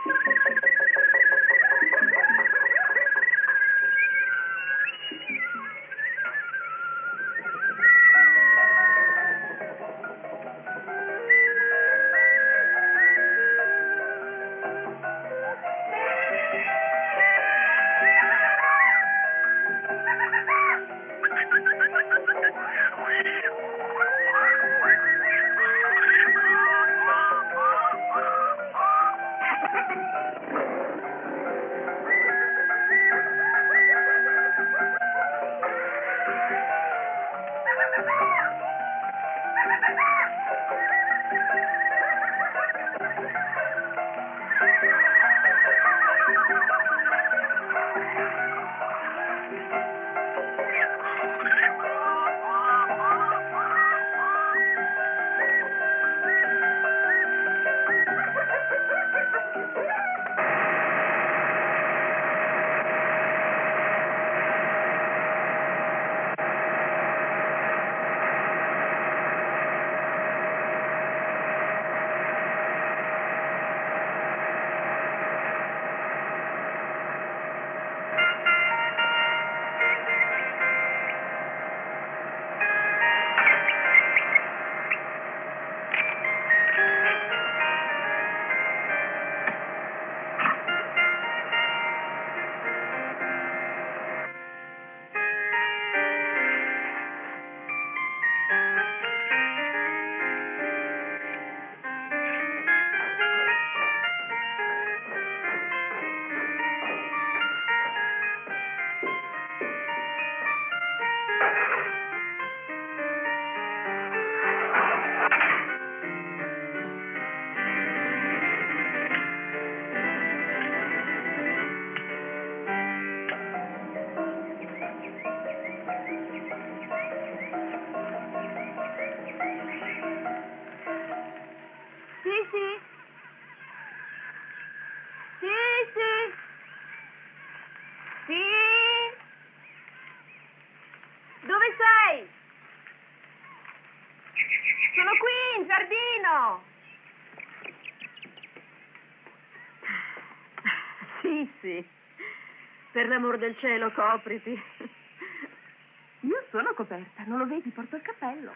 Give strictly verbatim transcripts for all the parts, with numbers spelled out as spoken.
Sì, per l'amor del cielo, copriti. Io sono coperta, non lo vedi? Porto il cappello.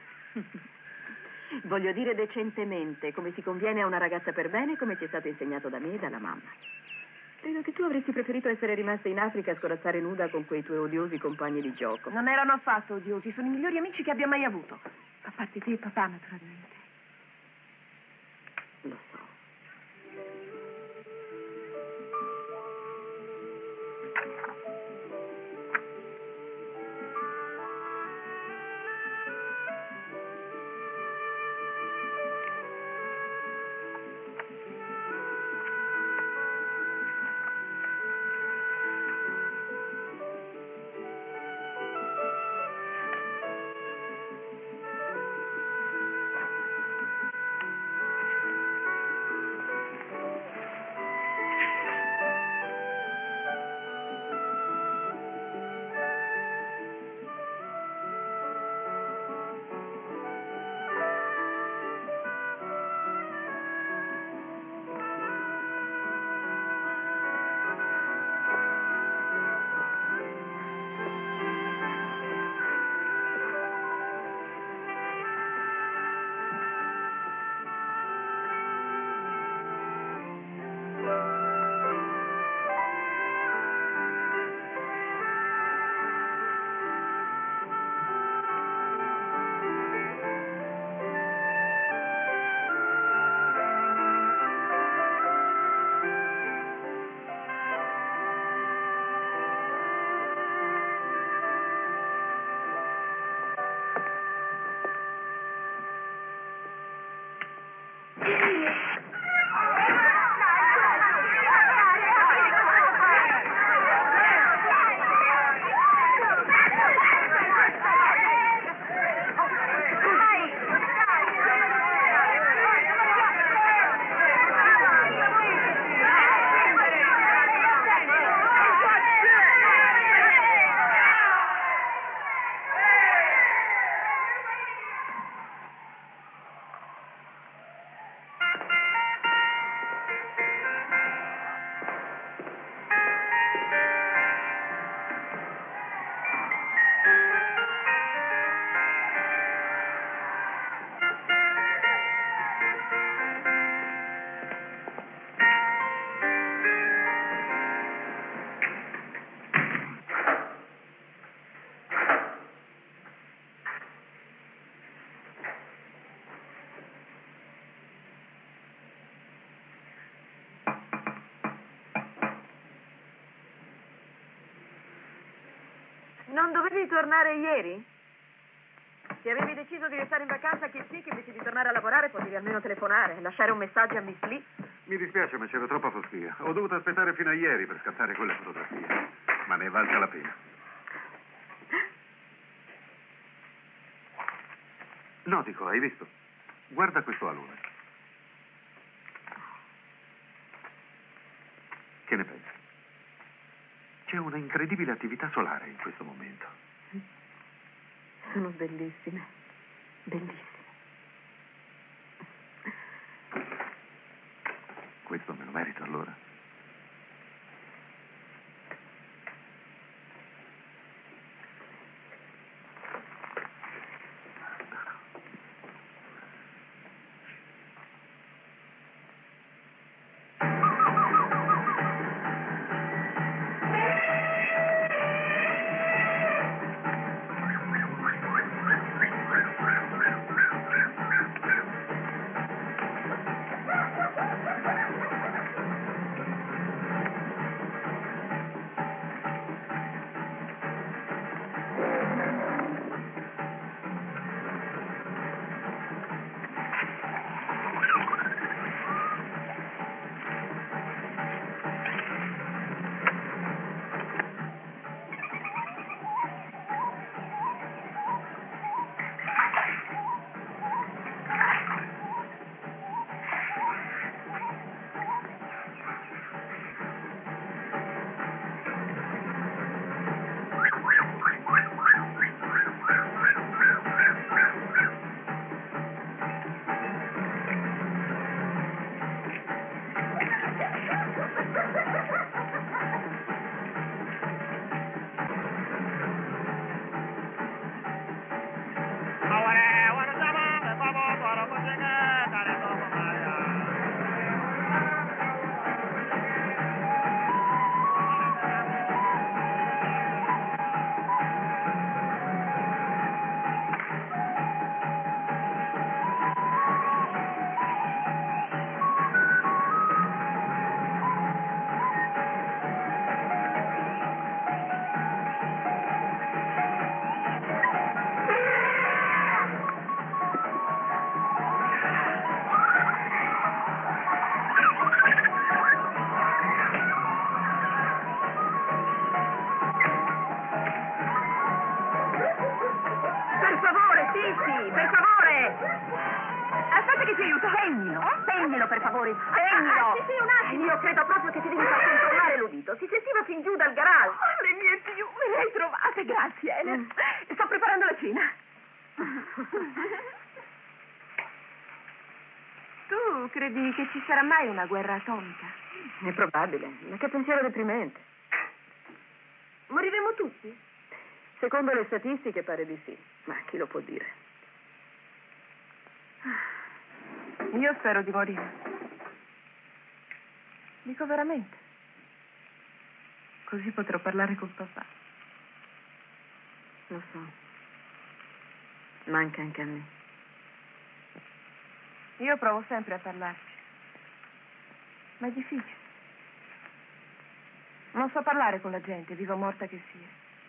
Voglio dire decentemente, come si conviene a una ragazza per bene, come ti è stato insegnato da me e dalla mamma. Credo che tu avresti preferito essere rimasta in Africa a scorazzare nuda con quei tuoi odiosi compagni di gioco. Non erano affatto odiosi, sono i migliori amici che abbia mai avuto. A parte te e papà, naturalmente. Lo so. Non dovevi tornare ieri? Se avevi deciso di restare in vacanza, che sì, che invece di tornare a lavorare potevi almeno telefonare, lasciare un messaggio a Miss Lee. Mi dispiace, ma c'era troppa foschia. Ho dovuto aspettare fino a ieri per scattare quelle fotografie. Ma ne è valsa la pena. No, dico, hai visto? Guarda questo alone. Che ne pensi? C'è una incredibile attività solare in questo momento. Sono bellissime, bellissime. Questo me lo merito allora? Spegnilo, per favore, spegnilo! Ah, sì, sì, un attimo! Io credo proprio che ti devi far controllare l'udito. Si sentiva fin giù dal garage. Oh, le mie più, me le hai trovate, grazie, Helen. Mm. Sto preparando la cena. Tu credi che ci sarà mai una guerra atomica? È probabile, ma che pensiero deprimente. Moriremo tutti? Secondo le statistiche pare di sì, ma chi lo può dire? Io spero di morire. Dico veramente. Così potrò parlare con papà. Lo so. Manca anche a me. Io provo sempre a parlarci. Ma è difficile. Non so parlare con la gente, viva o morta che sia.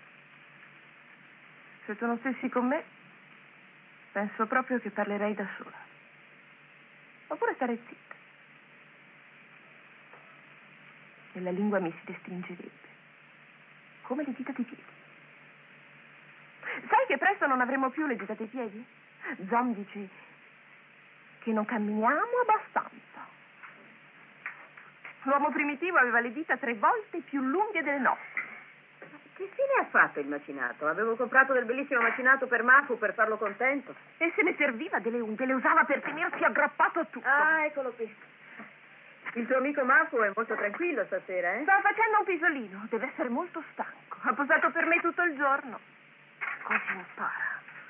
Se tu non stessi con me, penso proprio che parlerei da sola. Oppure stare zitta. E la lingua mi si restringerebbe. Come le dita dei piedi. Sai che presto non avremo più le dita dei piedi? John dice che non camminiamo abbastanza. L'uomo primitivo aveva le dita tre volte più lunghe delle nostre. Che fine ha fatto il macinato? Avevo comprato del bellissimo macinato per Marco per farlo contento. E se ne serviva delle unghie, le usava per tenersi aggrappato a tutto. Ah, eccolo qui. Il tuo amico Marco è molto tranquillo stasera, eh? Sta facendo un pisolino, deve essere molto stanco. Ha posato per me tutto il giorno. Così impara.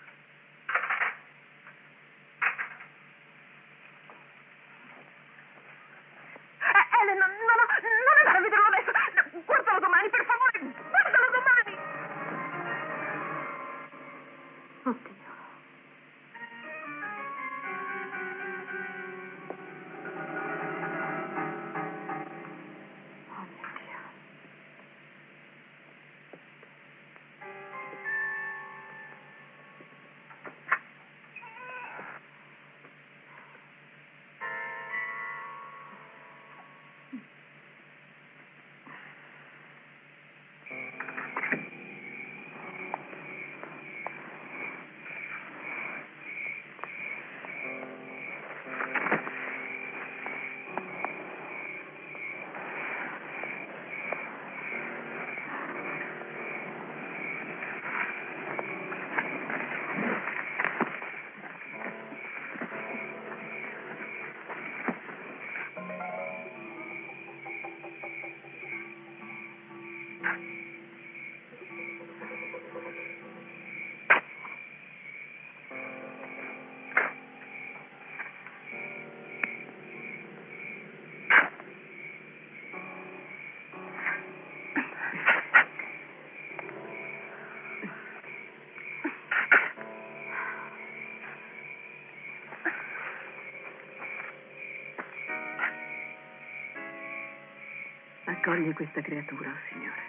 Eh, Ellen, non, non, non andare a vederlo adesso. Guardalo domani, per favore. Guardalo domani. Oddio. Accogli questa creatura, oh Signore.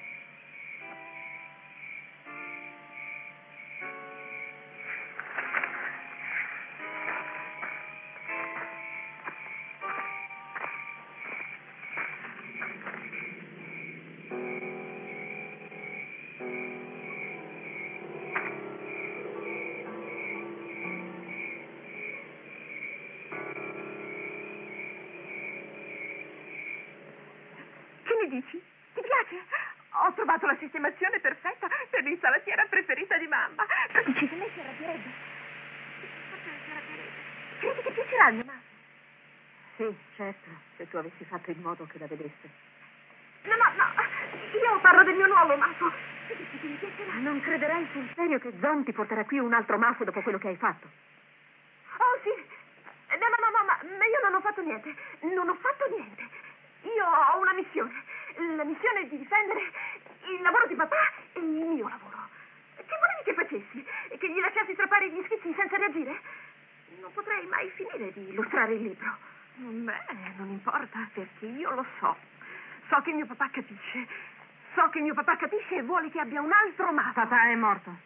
Dici? Ti piace? Ho trovato la sistemazione perfetta per l'insalatiera preferita di mamma. Tu dici che lei si arrabbierebbe? Forse si arrabbierebbe. Credi che piacerà a mia mamma? Sì, certo, se tu avessi fatto in modo che la vedesse. No, no, no. Io parlo del mio nuovo maso. Tu dici che mi piacerà? Non crederai sul serio che Zon ti porterà qui un altro maso dopo quello che hai fatto? Oh, sì. No, no, no, no, ma io non ho fatto niente. Non ho fatto niente. Io ho una missione. La missione è di difendere il lavoro di papà e il mio lavoro. Che volevi che facessi? Che gli lasciassi strappare gli schizzi senza reagire? Non potrei mai finire di illustrare il libro. Beh, non importa, perché io lo so. So che mio papà capisce. So che mio papà capisce e vuole che abbia un altro maso. Papà è morto.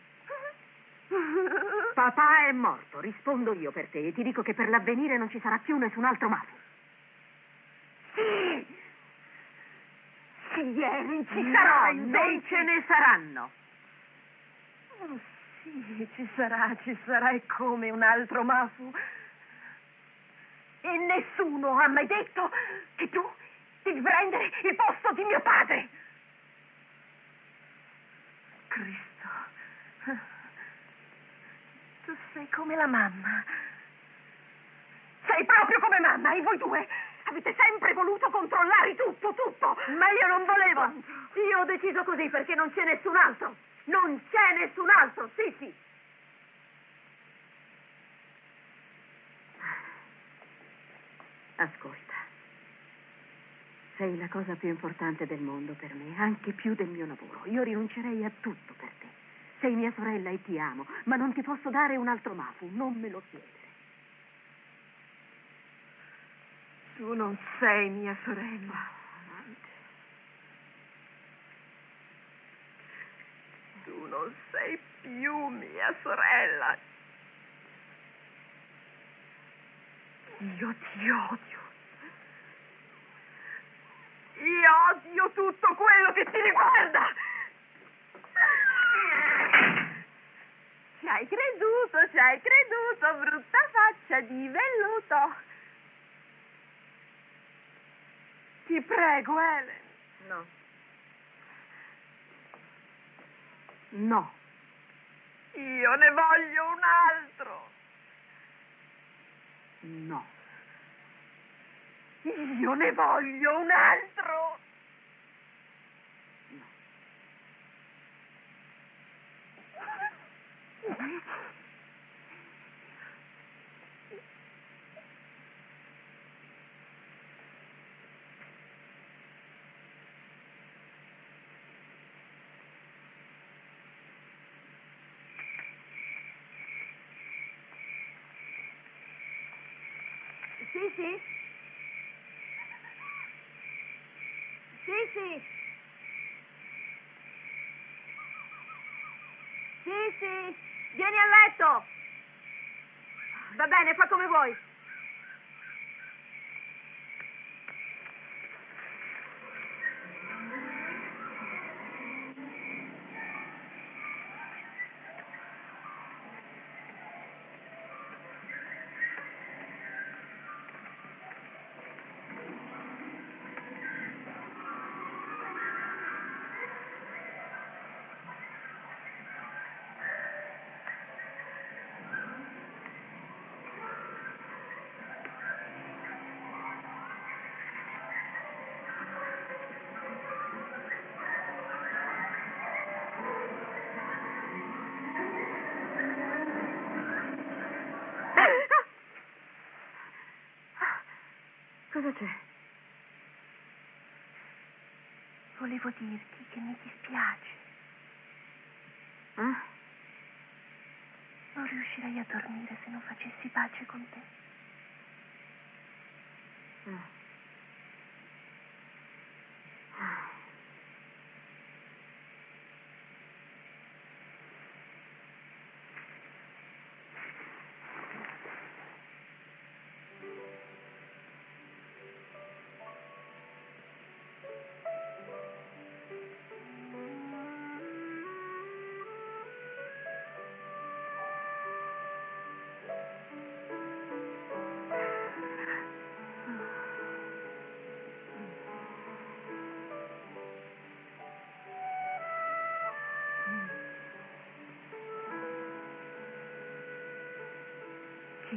Papà è morto. Rispondo io per te e ti dico che per l'avvenire non ci sarà più nessun altro maso. Sì! Sì, ieri ci No, sarà, non ce ne saranno. Oh, sì, ci sarà, ci sarà, è come un altro Mafu. E nessuno ha mai detto che tu devi prendere il posto di mio padre. Cristo, tu sei come la mamma. Sei proprio come mamma, e voi due avete sempre voluto controllare tutto, tutto. Ma io non volevo. Io ho deciso così perché non c'è nessun altro. Non c'è nessun altro, sì, sì. Ascolta. Sei la cosa più importante del mondo per me, anche più del mio lavoro. Io rinuncerei a tutto per te. Sei mia sorella e ti amo, ma non ti posso dare un altro Mafu, non me lo chiedere. Tu non sei mia sorella. Tu non sei più mia sorella. Io ti odio. Io odio tutto quello che ti riguarda. Ci hai creduto, ci hai creduto, brutta faccia di velluto. Ti prego, Helen. No. No. Io ne voglio un altro. No. Io ne voglio un altro. No. Sì, sì. Sì, sì. Sì, sì. Vieni a letto. Va bene, fa come vuoi. Cosa c'è? Volevo dirti che mi dispiace. Eh? Non riuscirei a dormire se non facessi pace con te. Eh.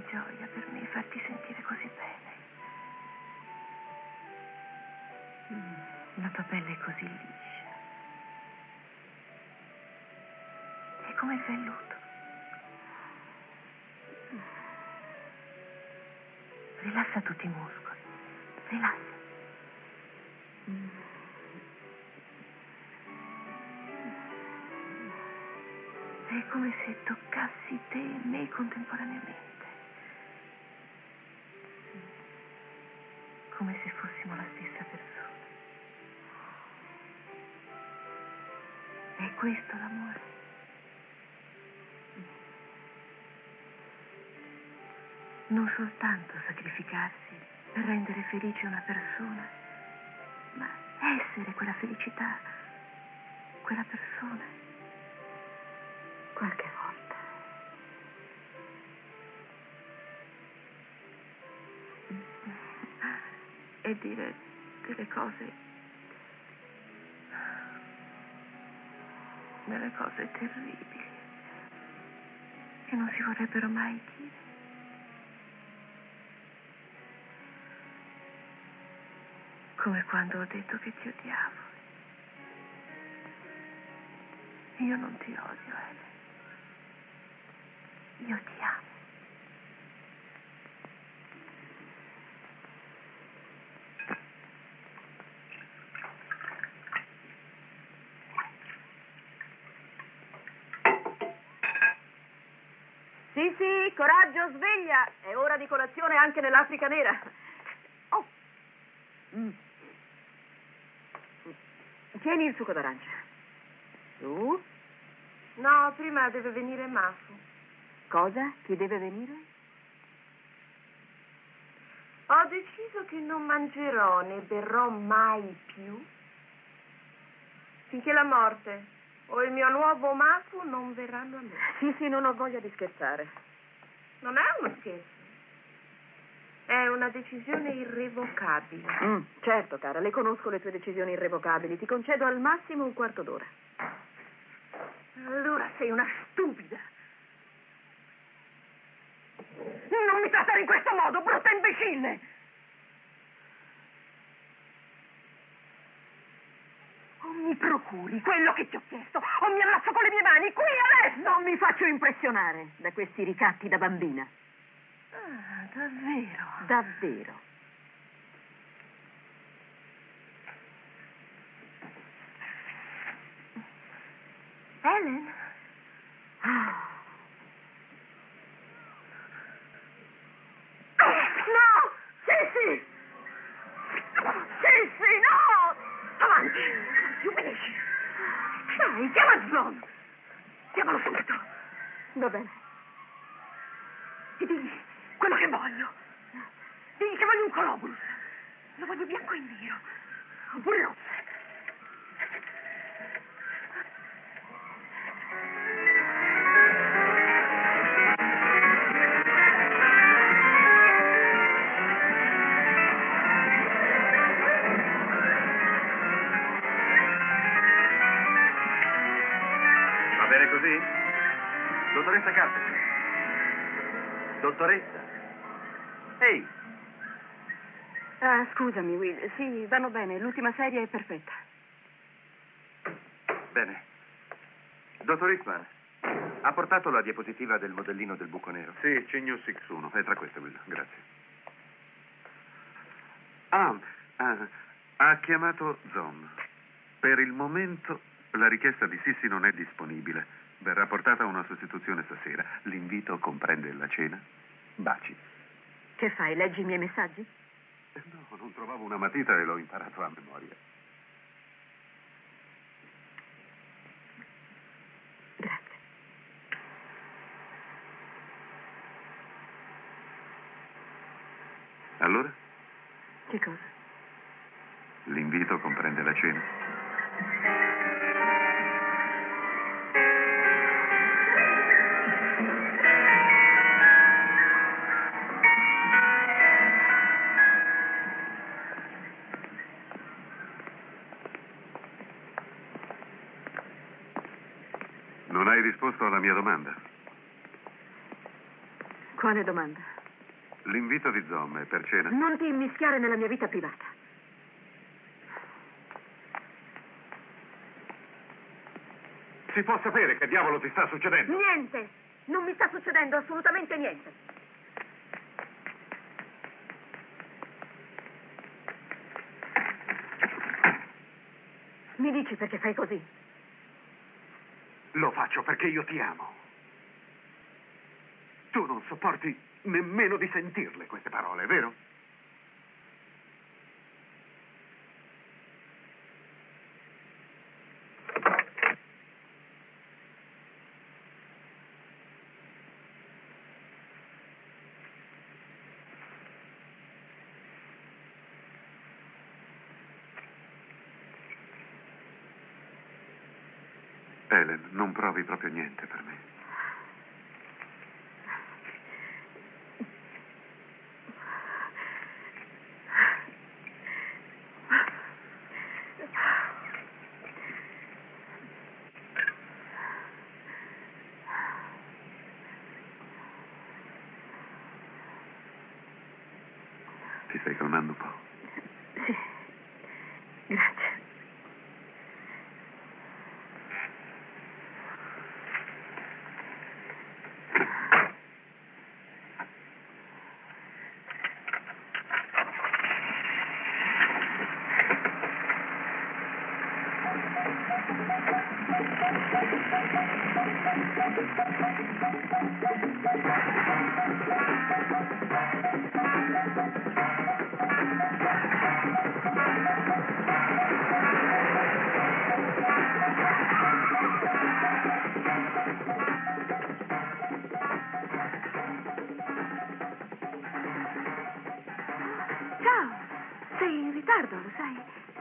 gioia per me farti sentire così bene. La tua pelle è così liscia. È come il velluto. Rilassa tutti i muscoli. Rilassa. È come se toccassi te e me contemporaneamente. Come se fossimo la stessa persona. È questo l'amore. Non soltanto sacrificarsi per rendere felice una persona, ma essere quella felicità, quella persona. Qualche volta. E dire delle cose, delle cose terribili che non si vorrebbero mai dire. Come quando ho detto che ti odiavo. Io non ti odio, Helen. Io ti amo. Sì, sì, coraggio, sveglia. È ora di colazione anche nell'Africa nera. Oh. Mm. Tieni il succo d'arancia. Su. No, prima deve venire Mafu. Cosa? Chi deve venire? Ho deciso che non mangerò né berrò mai più finché la morte o il mio nuovo Mafu non verranno a me. Sì, sì, non ho voglia di scherzare. Non è uno scherzo. È una decisione irrevocabile. Mm, certo, cara, le conosco le tue decisioni irrevocabili. Ti concedo al massimo un quarto d'ora. Allora sei una stupida. Non mi trattare in questo modo, brutta imbecille! O mi procuri quello che ti ho chiesto, o mi ammazzo con le mie mani, qui adesso! Non mi faccio impressionare da questi ricatti da bambina. Ah, davvero? Davvero. Helen? Ah. No! Sissi! Sissi, no! Avanti! Ti ubbidisci! Dai, chiama Zon! Chiamalo subito! Va bene. E digli quello che voglio. Digli che voglio un colobulus. Lo voglio bianco e nero. Oppure rosso. Va bene così? Dottoressa Carpenter. Dottoressa. Ehi. Ah, scusami, Will. Sì, vanno bene. L'ultima serie è perfetta. Bene. Dottor Eastman, ha portato la diapositiva del modellino del buco nero? Sì, C N U sei uno. È tra queste, Will. Grazie. Ah, ah, ha chiamato Zon. Per il momento la richiesta di Sissi non è disponibile. Verrà portata una sostituzione stasera. L'invito comprende la cena. Baci. Che fai? Leggi i miei messaggi? No, non trovavo una matita e l'ho imparato a memoria. Grazie. Allora? Che cosa? L'invito comprende la cena? Non hai risposto alla mia domanda. Quale domanda? L'invito di Zom è per cena. Non ti immischiare nella mia vita privata. Si può sapere che diavolo ti sta succedendo? Niente! Non mi sta succedendo assolutamente niente. Mi dici perché fai così? Lo faccio perché io ti amo. Tu non sopporti nemmeno di sentirle queste parole, vero? Helen, non provi proprio niente per me. Ti stai calmando un po'? Sì, grazie. Ciao, sei in ritardo, lo sai?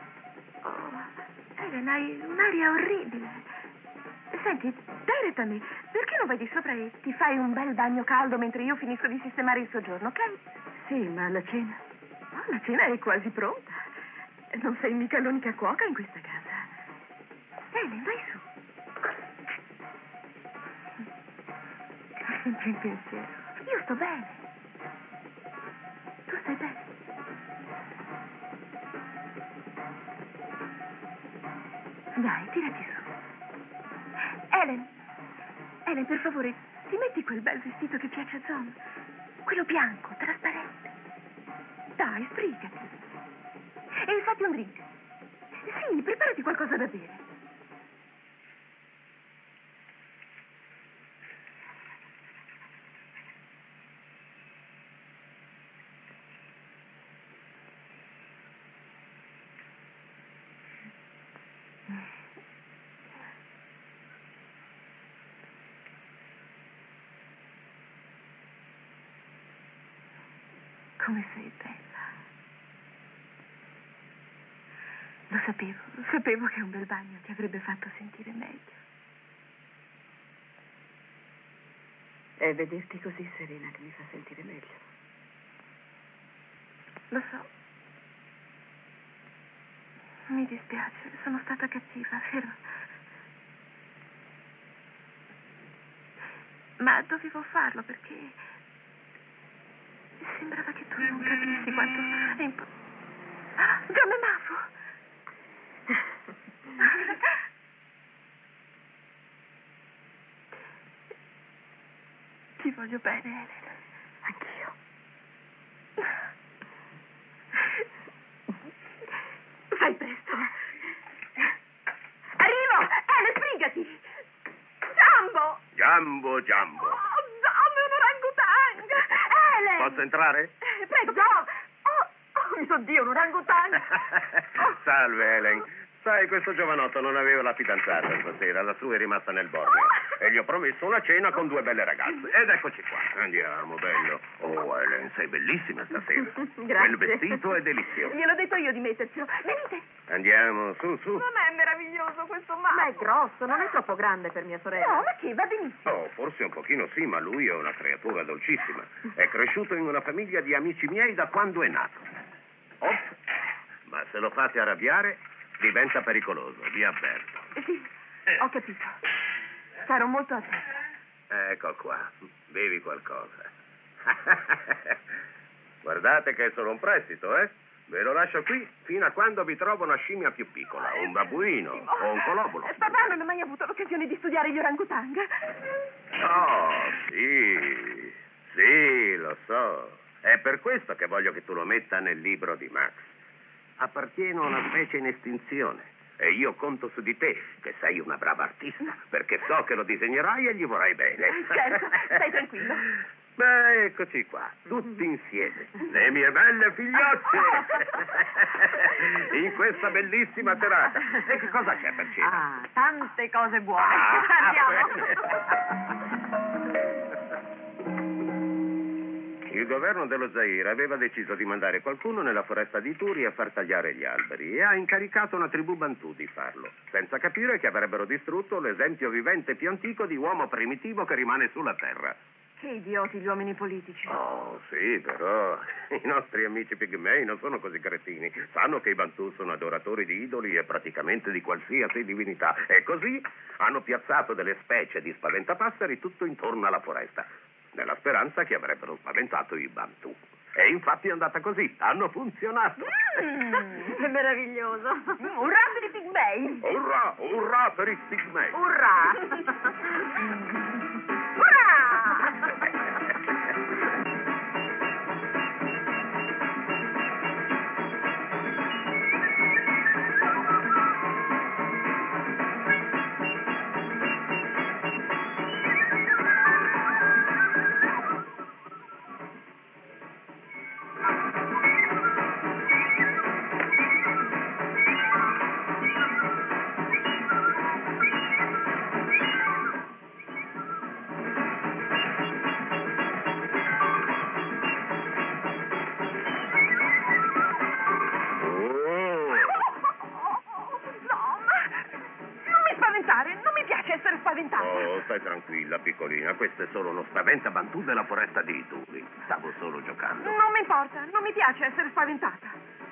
Oh, Helen, hai un'aria orribile. Senti, direttami, perché non vai di sopra e ti fai un bel bagno caldo mentre io finisco di sistemare il soggiorno, ok? Sì, ma la cena? Oh, la cena è quasi pronta. Non sei mica l'unica cuoca in questa casa. Helen, vai su. Sempre in pensiero. Io sto bene. Tu stai bene? Dai, tirati su. Helen, Helen, per favore, ti metti quel bel vestito che piace a Zom? Quello bianco, trasparente. Dai, sbrigati. E infatti un drink. Sì, preparati qualcosa da bere. Come sei bella. Lo sapevo, sapevo che un bel bagno ti avrebbe fatto sentire meglio. È vederti così serena che mi fa sentire meglio. Lo so. Mi dispiace, sono stata cattiva, vero? Ma dovevo farlo perché sembrava che tu non capissi quanto è importante. Ah, Zom e Mafu! Ti voglio bene, Helen. Anch'io. Fai presto. Arrivo! Helen, sbrigati! Giambo! Giambo, Giambo. Oh, Zom è un orangutang! Helen! Posso entrare? Eh, Prego, Zom! Oh, oh mio Dio, un orangutang! Oh. Salve, Helen. Sai, questo giovanotto non aveva la fidanzata stasera, la sua è rimasta nel Borneo. E gli ho promesso una cena con due belle ragazze. Ed eccoci qua. Andiamo, bello. Oh, Helen, sei bellissima stasera. Grazie. Quel vestito è delizioso. Gliel'ho detto io di mettercelo. Venite! Andiamo, su, su. Non è meraviglioso questo Mafu? Ma è grosso, non è troppo grande per mia sorella. No, ma che va benissimo. Oh, forse un pochino sì, ma lui è una creatura dolcissima. È cresciuto in una famiglia di amici miei da quando è nato. Oh, ma se lo fate arrabbiare, diventa pericoloso, vi avverto. Sì, ho capito. Sarò molto attenta. Ecco qua, bevi qualcosa. Guardate che è solo un prestito, eh? Ve lo lascio qui fino a quando vi trovo una scimmia più piccola, un babbuino o un colobulo. Eh, Papà non ha mai avuto l'occasione di studiare gli orangutang. Oh, sì, sì, lo so. È per questo che voglio che tu lo metta nel libro di Max. Appartiene a una specie in estinzione e io conto su di te, che sei una brava artista, perché so che lo disegnerai e gli vorrai bene. Certo, stai tranquillo. Beh, eccoci qua, tutti insieme, le mie belle figliocce, in questa bellissima serata. E che cosa c'è per cena? Ah, tante cose buone. Ah, Il governo dello Zaire aveva deciso di mandare qualcuno nella foresta di Turi a far tagliare gli alberi e ha incaricato una tribù Bantù di farlo, senza capire che avrebbero distrutto l'esempio vivente più antico di uomo primitivo che rimane sulla terra. Che idioti gli uomini politici. Oh, sì, però i nostri amici pigmei non sono così cretini. Sanno che i Bantù sono adoratori di idoli e praticamente di qualsiasi divinità. E così hanno piazzato delle specie di spaventapasseri tutto intorno alla foresta, nella speranza che avrebbero spaventato i Bantù. E infatti è andata così, hanno funzionato. Mm, è meraviglioso. Urrà per i pigmei. Urrà, urrà per i pigmei. Urrà. Oh, stai tranquilla, piccolina. Questo è solo uno spaventa-bantù della foresta di Turi. Stavo solo giocando. Non mi importa, non mi piace essere spaventata.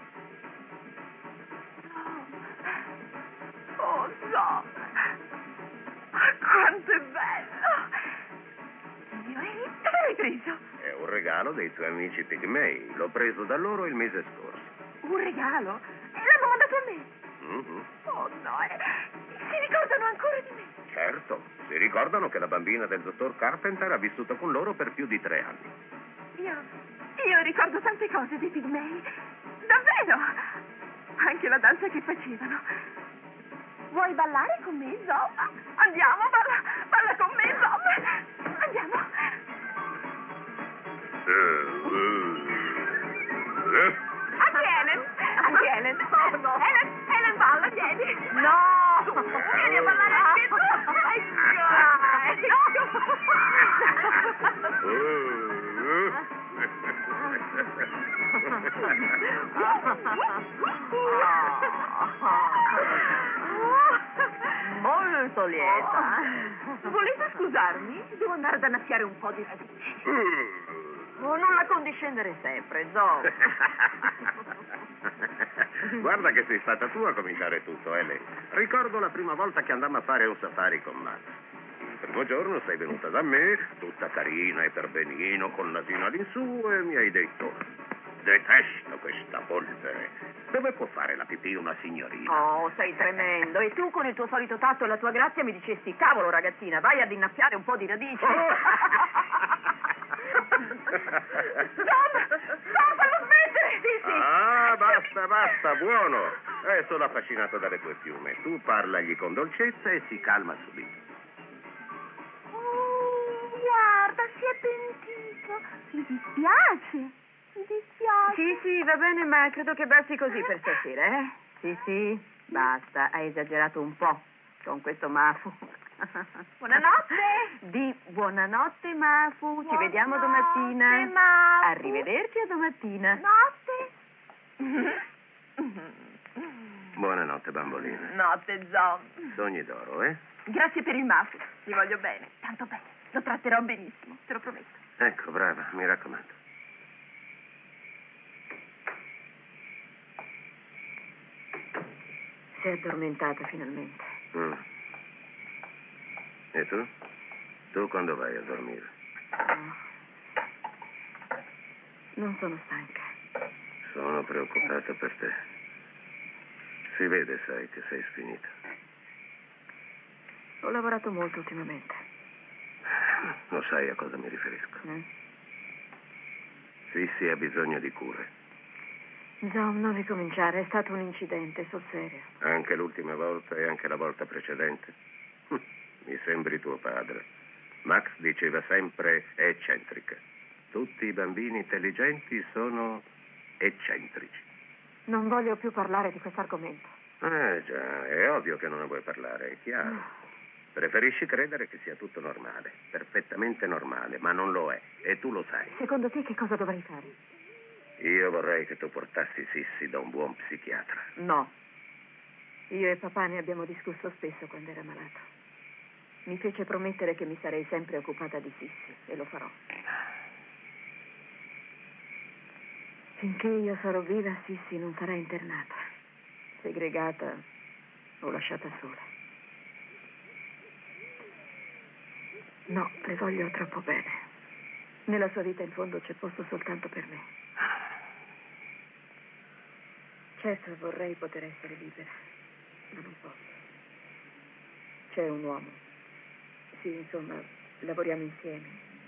Oh, no. Quanto è bello. Dio, Eli, dove l'hai preso? È un regalo dei tuoi amici pigmei. L'ho preso da loro il mese scorso. Un regalo? E l'hanno mandato a me? Mm-hmm. Oh, no. Eh. Si ricordano ancora di me? Certo, si ricordano che la bambina del dottor Carpenter ha vissuto con loro per più di tre anni. Io, io ricordo tante cose dei pigmei. Davvero. Anche la danza che facevano. Vuoi ballare con me, Zom? Andiamo, balla, balla con me, Zom. Andiamo. Anche Helen, anche Helen. Oh, no. Helen, Helen balla, vieni. No! Su, vieni a ballare anche tu. Molto lieta. Volete scusarmi? Devo andare ad annaffiare un po' di radici. Oh, non la condiscendere sempre, Zoe. Guarda che sei stata tu a cominciare tutto, Ele. Ricordo la prima volta che andammo a fare un safari con Max. Il primo giorno sei venuta da me, tutta carina e per benino, col nasino all'insù, e mi hai detto: detesto questa polvere. Dove può fare la pipì una signorina? Oh, sei tremendo. E tu con il tuo solito tatto e la tua grazia mi dicesti: cavolo, ragazzina, vai ad innaffiare un po' di radici. Tom! Tom, fallo smettere! Sì, sì. Ah, basta, basta, buono. Eh, sono affascinato dalle tue piume. Tu parlagli con dolcezza e si calma subito. Oh, guarda, si è pentito. Mi dispiace. Mi dispiace. Sì, sì, va bene, ma credo che basti così per stasera, eh? Sì, sì, basta. Hai esagerato un po' con questo Mafu. Buonanotte. Di buonanotte, Mafu. Ci vediamo Buonanotte, domattina. Mafu. Arrivederci a domattina. Notte. Buonanotte, bambolina. Notte, Zom. Sogni d'oro, eh? Grazie per il muffin. Ti voglio bene. Tanto bene. Lo tratterò benissimo, te lo prometto. Ecco, brava, mi raccomando. Si è addormentata finalmente. Mm. E tu? Tu quando vai a dormire? Non sono stanca. Sono preoccupato per te. Si vede, sai, che sei sfinita. Ho lavorato molto ultimamente. Lo sai a cosa mi riferisco. Eh? Sissi ha bisogno di cure. John, non ricominciare, è stato un incidente, sul serio. Anche l'ultima volta e anche la volta precedente. Mi sembri tuo padre. Max diceva sempre è eccentrica. Tutti i bambini intelligenti sono eccentrici. Non voglio più parlare di questo argomento. Eh già, è ovvio che non ne vuoi parlare, è chiaro. No. Preferisci credere che sia tutto normale, perfettamente normale, ma non lo è, e tu lo sai. Secondo te che cosa dovrei fare? Io vorrei che tu portassi Sissi da un buon psichiatra. No. Io e papà ne abbiamo discusso spesso quando era malato. Mi fece promettere che mi sarei sempre occupata di Sissi, e lo farò. Finché io sarò viva, Sissi non sarà internata, segregata o lasciata sola. No, le voglio troppo bene. Nella sua vita in fondo c'è posto soltanto per me. Certo, vorrei poter essere libera, ma non posso. C'è un uomo. Sì, insomma, lavoriamo insieme.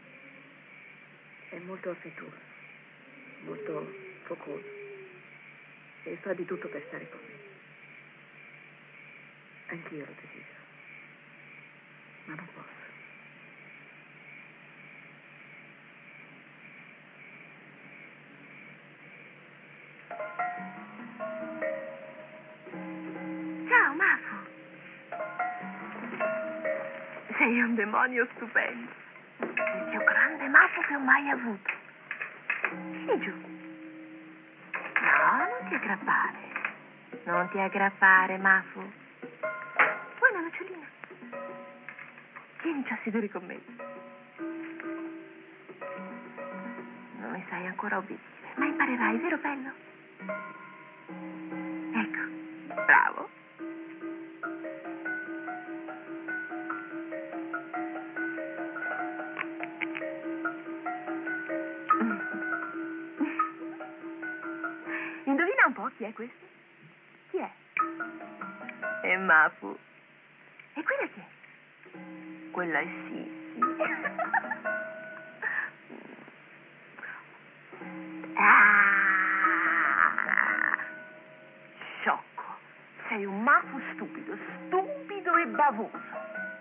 È molto affettuoso, molto focoso e fa di tutto per stare con me. Anch'io lo desidero, ma non posso. Ciao, Mafu. Sei un demonio stupendo. Il più grande Mafu che ho mai avuto. Sii giù. No, non ti aggrappare. Non ti aggrappare, Mafu. Vuoi una nocciolina? Vienici a sedere con me. Non mi sai ancora obbedire, ma imparerai, vero bello? Ecco, bravo. Indovina un po' chi è questo? Chi è? È Mafu. E quella chi è? Quella è Sissi. Ah! Sciocco. Sei un Mafu stupido, stupido e bavoso.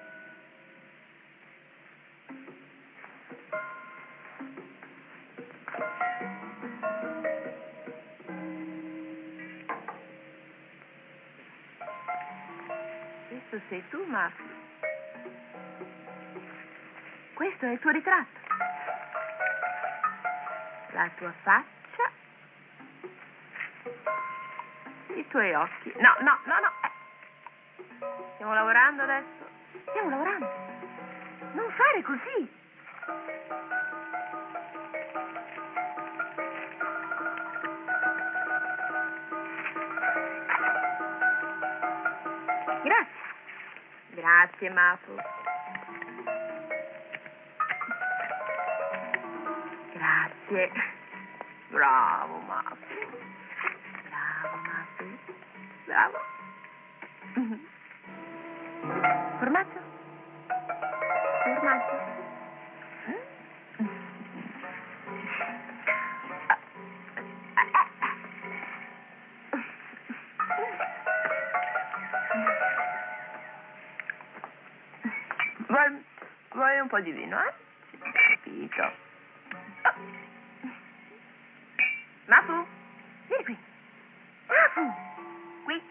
Questo sei tu, Mafu. Questo è il tuo ritratto. La tua faccia. I tuoi occhi. No, no, no, no. Eh. Stiamo lavorando adesso? Stiamo lavorando. Non fare così. Grazie. Grazie, Mafu. Grazie. Bravo, Mafu. Bravo, Mafu. Bravo. Formaggio? Formaggio? Vuoi, vuoi un po' di vino, eh? Capito. Oh. Mafu, vieni qui. Mafu, qui.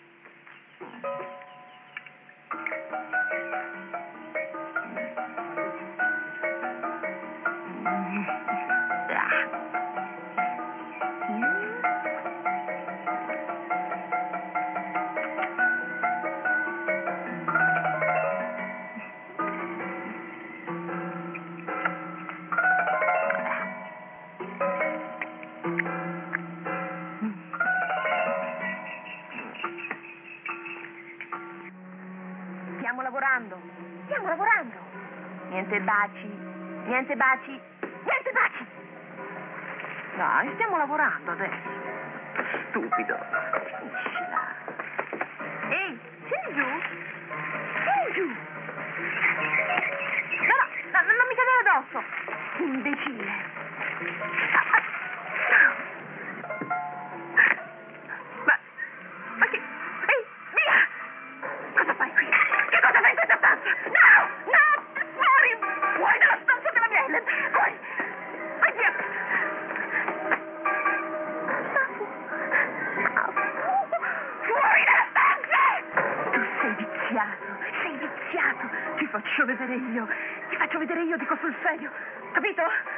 Stiamo lavorando, stiamo lavorando. Niente baci, niente baci, niente baci. Dai, stiamo lavorando adesso. Stupido. Finiscila. Ehi, scendi giù. Scendi giù. No, no, no, non mi cadere addosso. Imbecille. Ma, ma che... Ehi, via! Cosa fai qui? Che cosa fai in questa stanza? No, no, fuori! Fuori dalla stanza della mia Helen! Fuori! Vai via! Fuori dalla stanza! Tu sei viziato, sei viziato. Ti faccio vedere io. Ti faccio vedere io, dico sul serio. Capito?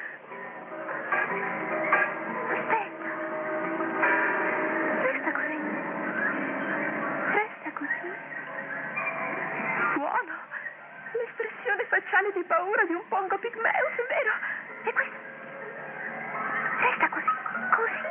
Aspetta. Resta così. Resta così. Buono. L'espressione facciale di paura di un pongo pigmeo, è vero? E questo. Resta così. Così.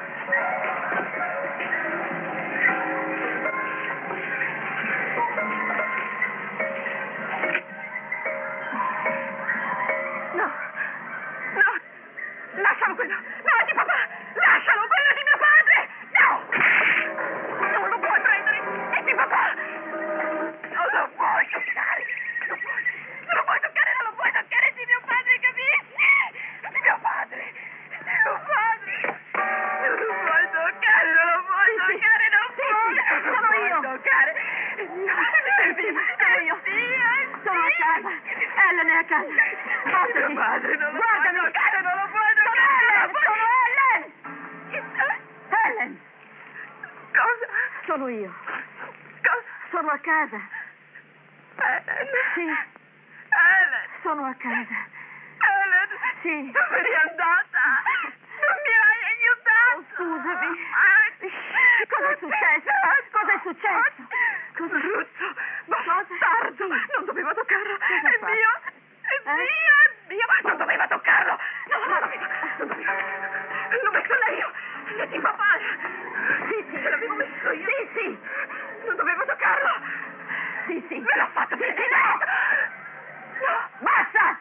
No, no, lascialo quello, no, è di papà, lascialo, quello è di mio padre, no, non lo puoi prendere, è di papà, non lo puoi toccare, non puoi, non lo puoi toccare, non lo puoi toccare, è di mio padre, capisci? È di mio padre, è di mio padre, non lo puoi toccare, non lo puoi toccare, non puoi, sono io, toccare, è mio, sono io, sono a casa, Ellen è a casa. Mio padre, non lo guardami, puoi toccare, non lo puoi toccare! Sono Ellen! Sono Ellen! Ellen! Cosa? Sono io. Cosa? Sono a casa. Ellen? Sì. Ellen? Sono a casa. Ellen? Sì. Dove eri andata? Non mi hai aiutato! Oh, scusami. Cosa è successo? Cosa è successo? Cosa? Brutto! Bastardo! Non dovevo toccarlo! È mio! È mio, è mio! Non doveva toccarlo! No, non doveva! Non doveva! L'ho messo lei io! È di papà! Sì, sì, ce l'avevo messo io! Sì, sì! Non dovevo toccarlo! Sì, sì! Me l'ho fatto perché no! No! Basta!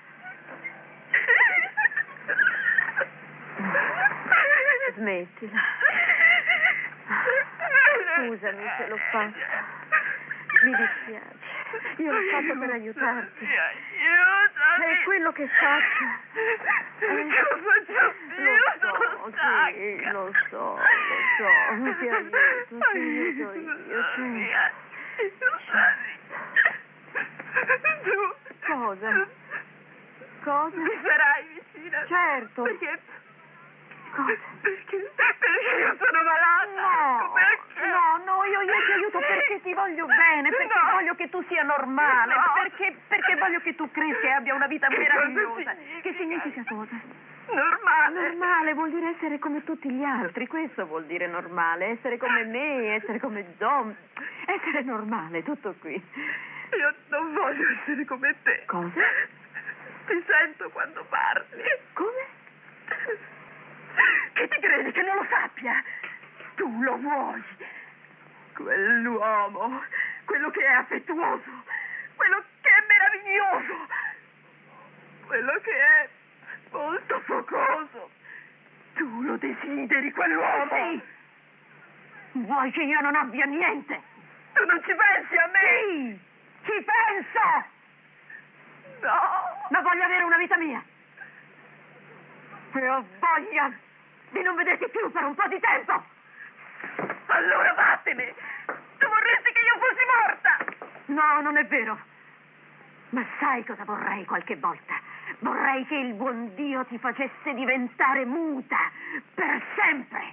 Smettila. Scusami se l'ho fatto. Mi dispiace. Io l'ho fatto per aiutarti. Aiutami. È quello che faccio. Non ce lo faccio più. Lo so, sì, lo so, lo so. Ti aiuto, ti aiuto io. Sì. Aiutami. Tu. Cosa? Cosa? Mi sarai vicina. Certo. Perché... Cosa? Perché? Perché io sono malata. No, perché? no, no, io, io ti aiuto perché ti voglio bene, perché no. voglio che tu sia normale, no. perché, perché voglio che tu cresca e abbia una vita meravigliosa. Significa? Che significa cosa? Normale. Normale vuol dire essere come tutti gli altri, questo vuol dire normale, essere come me, essere come John, essere normale, tutto qui. Io non voglio essere come te. Cosa? Ti sento quando parli. Come? Che ti credi che non lo sappia? Tu lo vuoi. Quell'uomo, quello che è affettuoso, quello che è meraviglioso, quello che è molto focoso. Tu lo desideri, quell'uomo? Sì. Vuoi che io non abbia niente? Tu non ci pensi a me? Sì, ci penso. No. Ma voglio avere una vita mia. E ho voglia di non vederti più per un po' di tempo. Allora vattene. Tu vorresti che io fossi morta. No, non è vero. Ma sai cosa vorrei qualche volta? Vorrei che il buon Dio ti facesse diventare muta per sempre.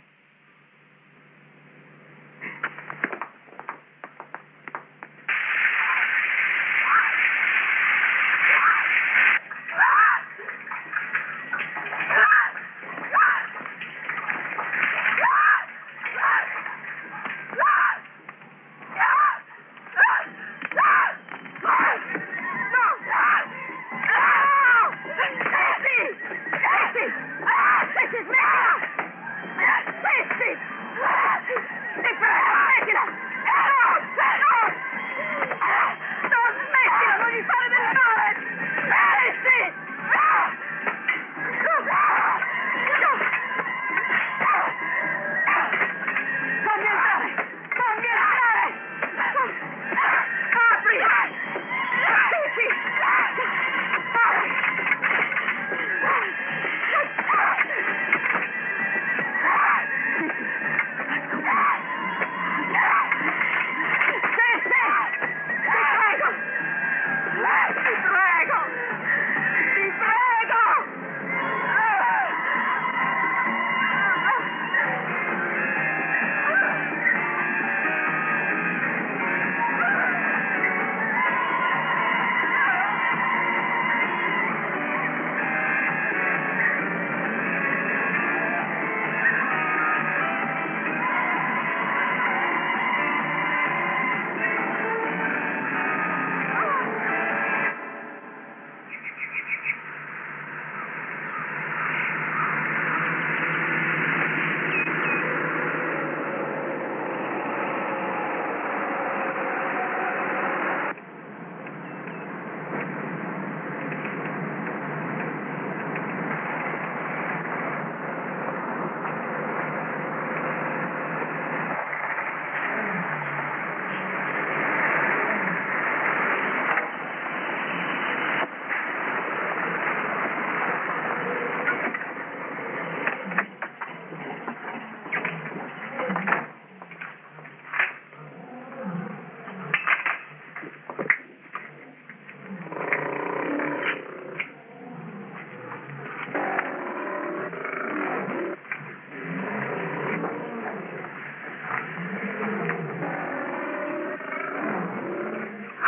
Smettila!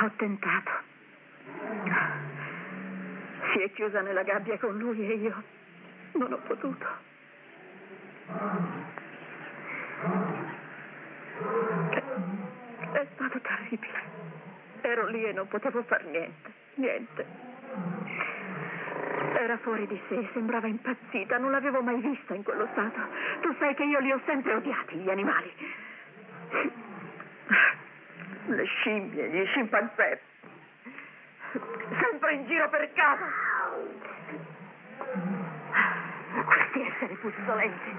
Ho tentato. Si è chiusa nella gabbia con lui e io non ho potuto. È, è stato terribile. Ero lì e non potevo far niente, niente. Era fuori di sé, sembrava impazzita, non l'avevo mai vista in quello stato. Tu sai che io li ho sempre odiati, gli animali. Le scimmie, gli scimpanzé. Sempre in giro per casa. Questi esseri puzzolenti.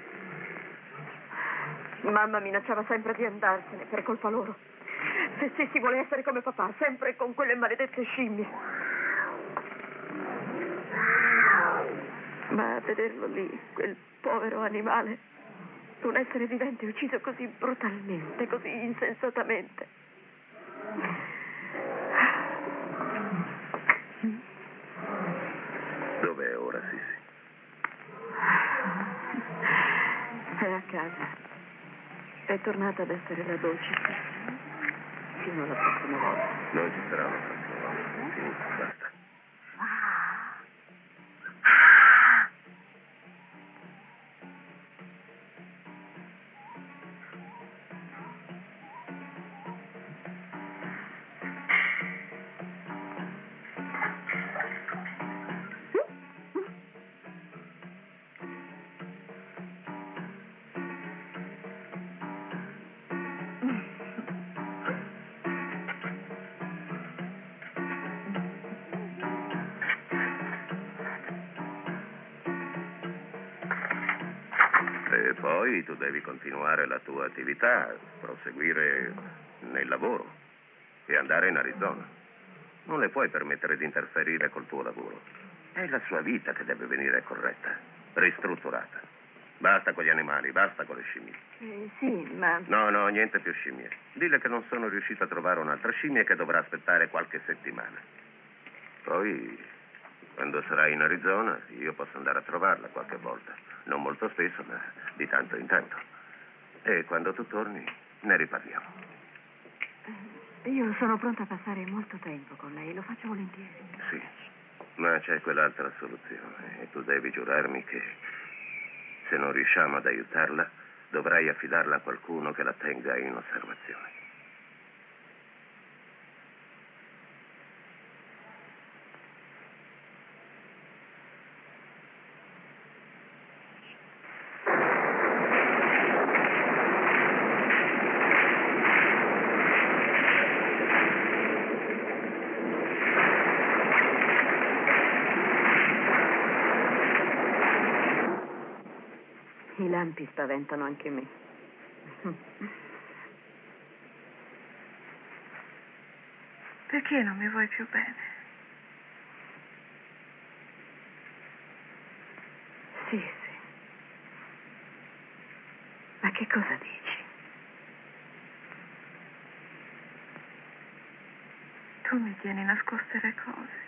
Mamma minacciava sempre di andarsene per colpa loro. Se sì, si vuole essere come papà, sempre con quelle maledette scimmie. Ma a vederlo lì, quel povero animale, un essere vivente ucciso così brutalmente, così insensatamente. Dov'è ora, Sissi? È a casa. È tornata ad essere la dolce Sissi. Fino alla prossima volta. Non ci sarà una prossima volta. Finito, basta. E poi tu devi continuare la tua attività, proseguire nel lavoro e andare in Arizona. Non le puoi permettere di interferire col tuo lavoro. È la sua vita che deve venire corretta, ristrutturata. Basta con gli animali, basta con le scimmie. Eh, sì, ma... No, no, niente più scimmie. Dille che non sono riuscito a trovare un'altra scimmia e che dovrà aspettare qualche settimana. Poi, quando sarai in Arizona, io posso andare a trovarla qualche volta. Non molto spesso, ma di tanto in tanto. E quando tu torni, ne riparliamo. Io sono pronta a passare molto tempo con lei, lo faccio volentieri. Sì, ma c'è quell'altra soluzione. E tu devi giurarmi che se non riusciamo ad aiutarla, dovrai affidarla a qualcuno che la tenga in osservazione. I lampi spaventano anche me. Perché non mi vuoi più bene? Sì, sì. Ma che cosa dici? Tu mi tieni nascoste le cose.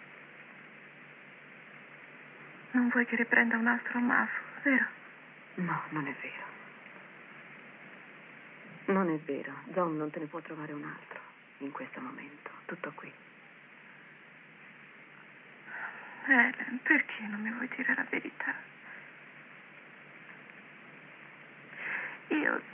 Non vuoi che riprenda un altro amafo, vero? No, non è vero. Non è vero. John non te ne può trovare un altro in questo momento. Tutto qui. Helen, perché non mi vuoi dire la verità? Io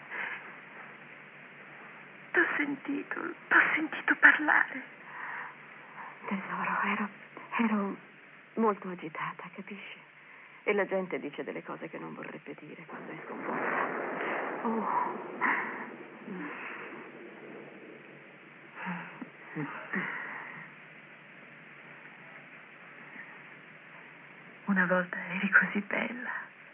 t'ho sentito, t'ho sentito parlare. Tesoro, ero, ero molto agitata, capisci? E la gente dice delle cose che non vorrebbe dire quando è sconvolta. Oh. Una volta eri così bella.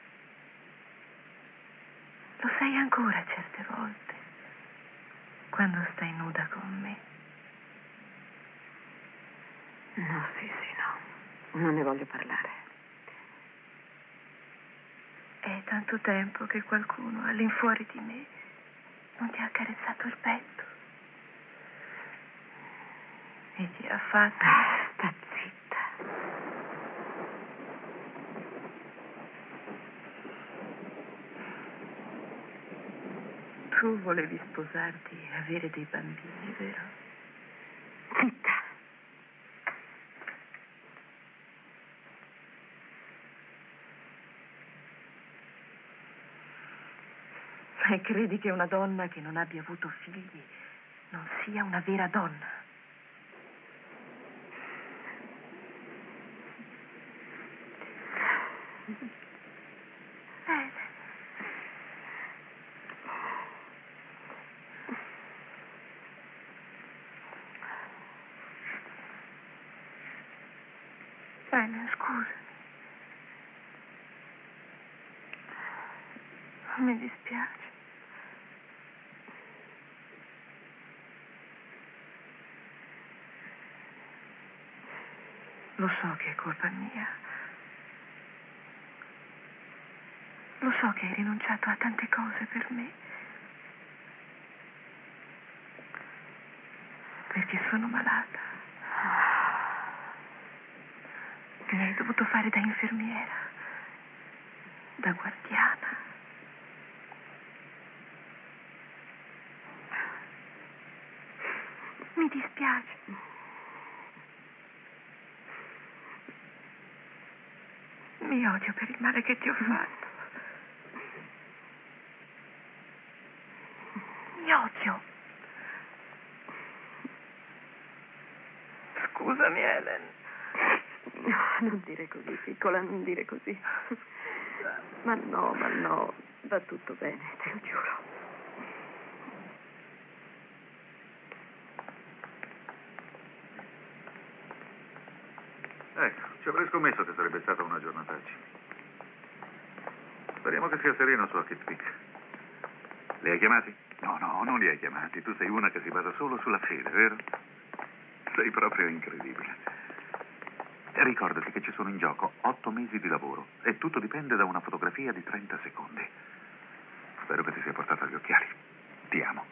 Lo sei ancora certe volte, quando stai nuda con me. No, sì, sì, no. Non ne voglio parlare. È tanto tempo che qualcuno all'infuori di me non ti ha accarezzato il petto e ti ha fatto... Ah, sta zitta. Tu volevi sposarti e avere dei bambini, vero? Zitta. E credi che una donna che non abbia avuto figli non sia una vera donna? Bene. Bene, scusami. Mi dispiace. Lo so che è colpa mia. Lo so che hai rinunciato a tante cose per me. Perché sono malata. Mi hai dovuto fare da infermiera, da guardiana. Mi dispiace. Mi odio per il male che ti ho fatto. Mi odio. Scusami, Helen. No, non dire così, piccola, non dire così. Ma no, ma no, va tutto bene, te lo giuro. Ecco, ci avrei scommesso che sarebbe stata una giornataccia. Speriamo che sia sereno su Kitt Peak. Li hai chiamati? No, no, non li hai chiamati. Tu sei una che si basa solo sulla fede, vero? Sei proprio incredibile. E ricordati che ci sono in gioco otto mesi di lavoro e tutto dipende da una fotografia di trenta secondi. Spero che ti sia portata gli occhiali. Ti amo.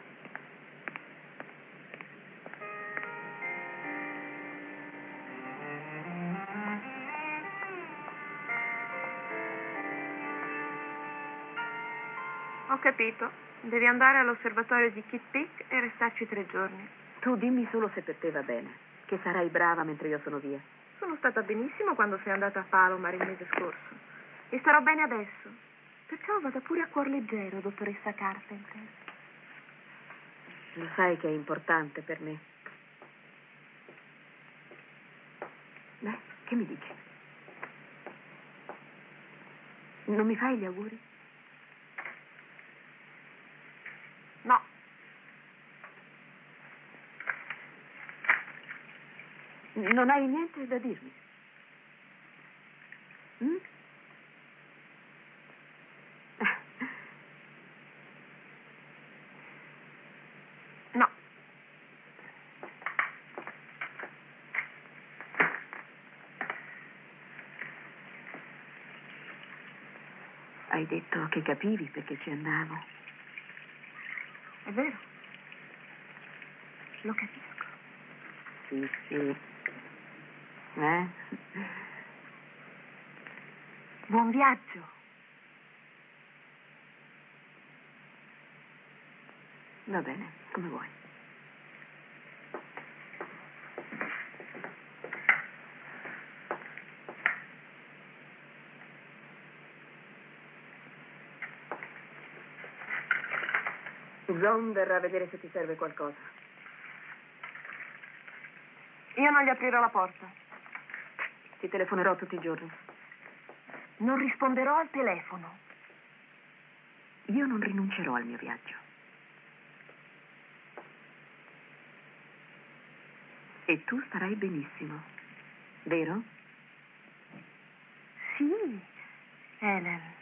Ho capito. Devi andare all'osservatorio di Kitt Peak e restarci tre giorni. Tu dimmi solo se per te va bene, che sarai brava mentre io sono via. Sono stata benissimo quando sei andata a Palomar il mese scorso. E starò bene adesso. Perciò vada pure a cuor leggero, dottoressa Carpenter. Lo sai che è importante per me. Beh, che mi dici? Non mi fai gli auguri? No. Non hai niente da dirmi? Mm? No. Hai detto che capivi perché ci andavo. È vero. Lo capisco. Sì, sì. Eh? Buon viaggio. Va bene, come vuoi. John verrà a vedere se ti serve qualcosa. Io non gli aprirò la porta. Ti telefonerò tutti i giorni. Non risponderò al telefono. Io non rinuncerò al mio viaggio. E tu starai benissimo, vero? Sì, Helen.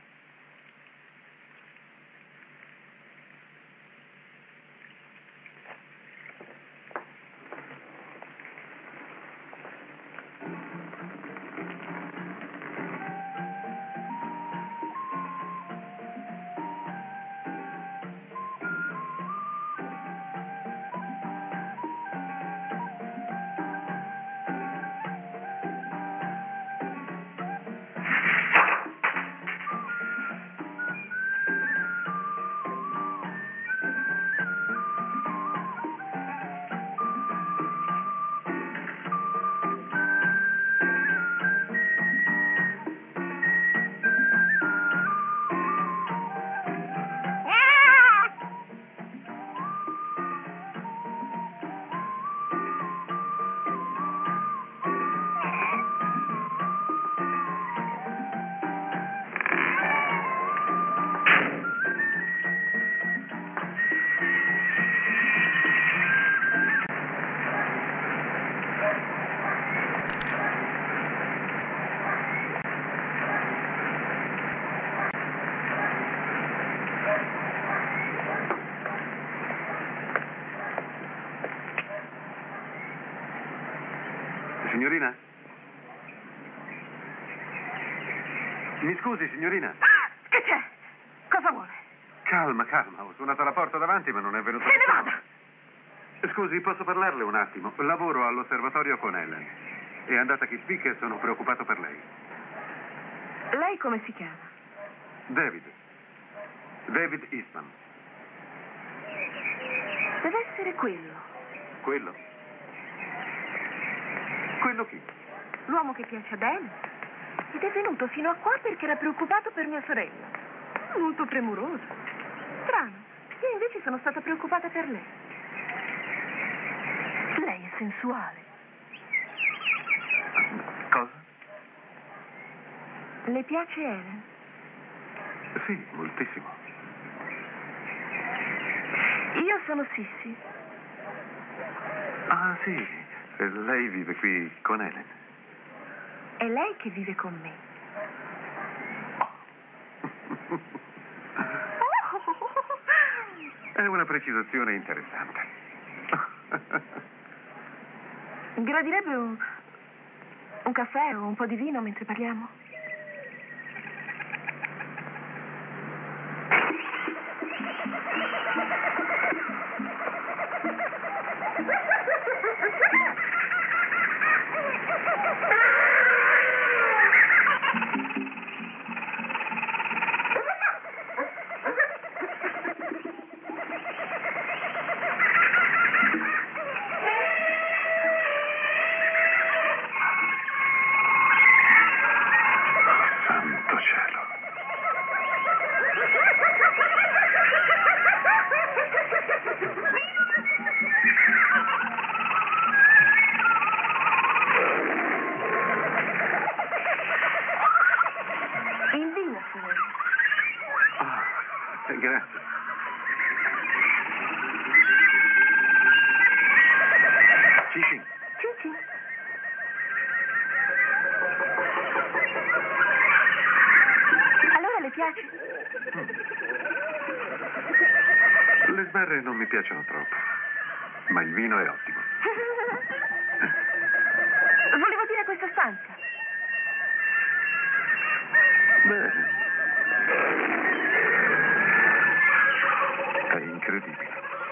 Signorina? Mi scusi, signorina? Ah, che c'è? Cosa vuole? Calma, calma. Ho suonato alla porta davanti, ma non è venuto Se ne nessuno. vada! Scusi, posso parlarle un attimo? Lavoro all'osservatorio con Ellen. È andata a Kiss Peak e sono preoccupato per lei. Lei come si chiama? David. David Eastman. Deve essere quello. Quello? Quello chi? L'uomo che piace a Ben. Ed è venuto fino a qua perché era preoccupato per mia sorella. Molto premuroso. Strano. Io invece sono stata preoccupata per lei. Lei è sensuale. Cosa? Le piace Ellen? Sì, moltissimo. Io sono Sissy. Ah, sì. E lei vive qui con Ellen. È lei che vive con me. È una precisazione interessante. Gradirebbe un, un caffè o un po' di vino mentre parliamo? Santo cielo. Il vino, signore. Ah, grazie. Cici. Cici. Allora le piace? Le sbarre non mi piacciono troppo, ma il vino è ottimo. Volevo dire questa stanza. Beh, è incredibile.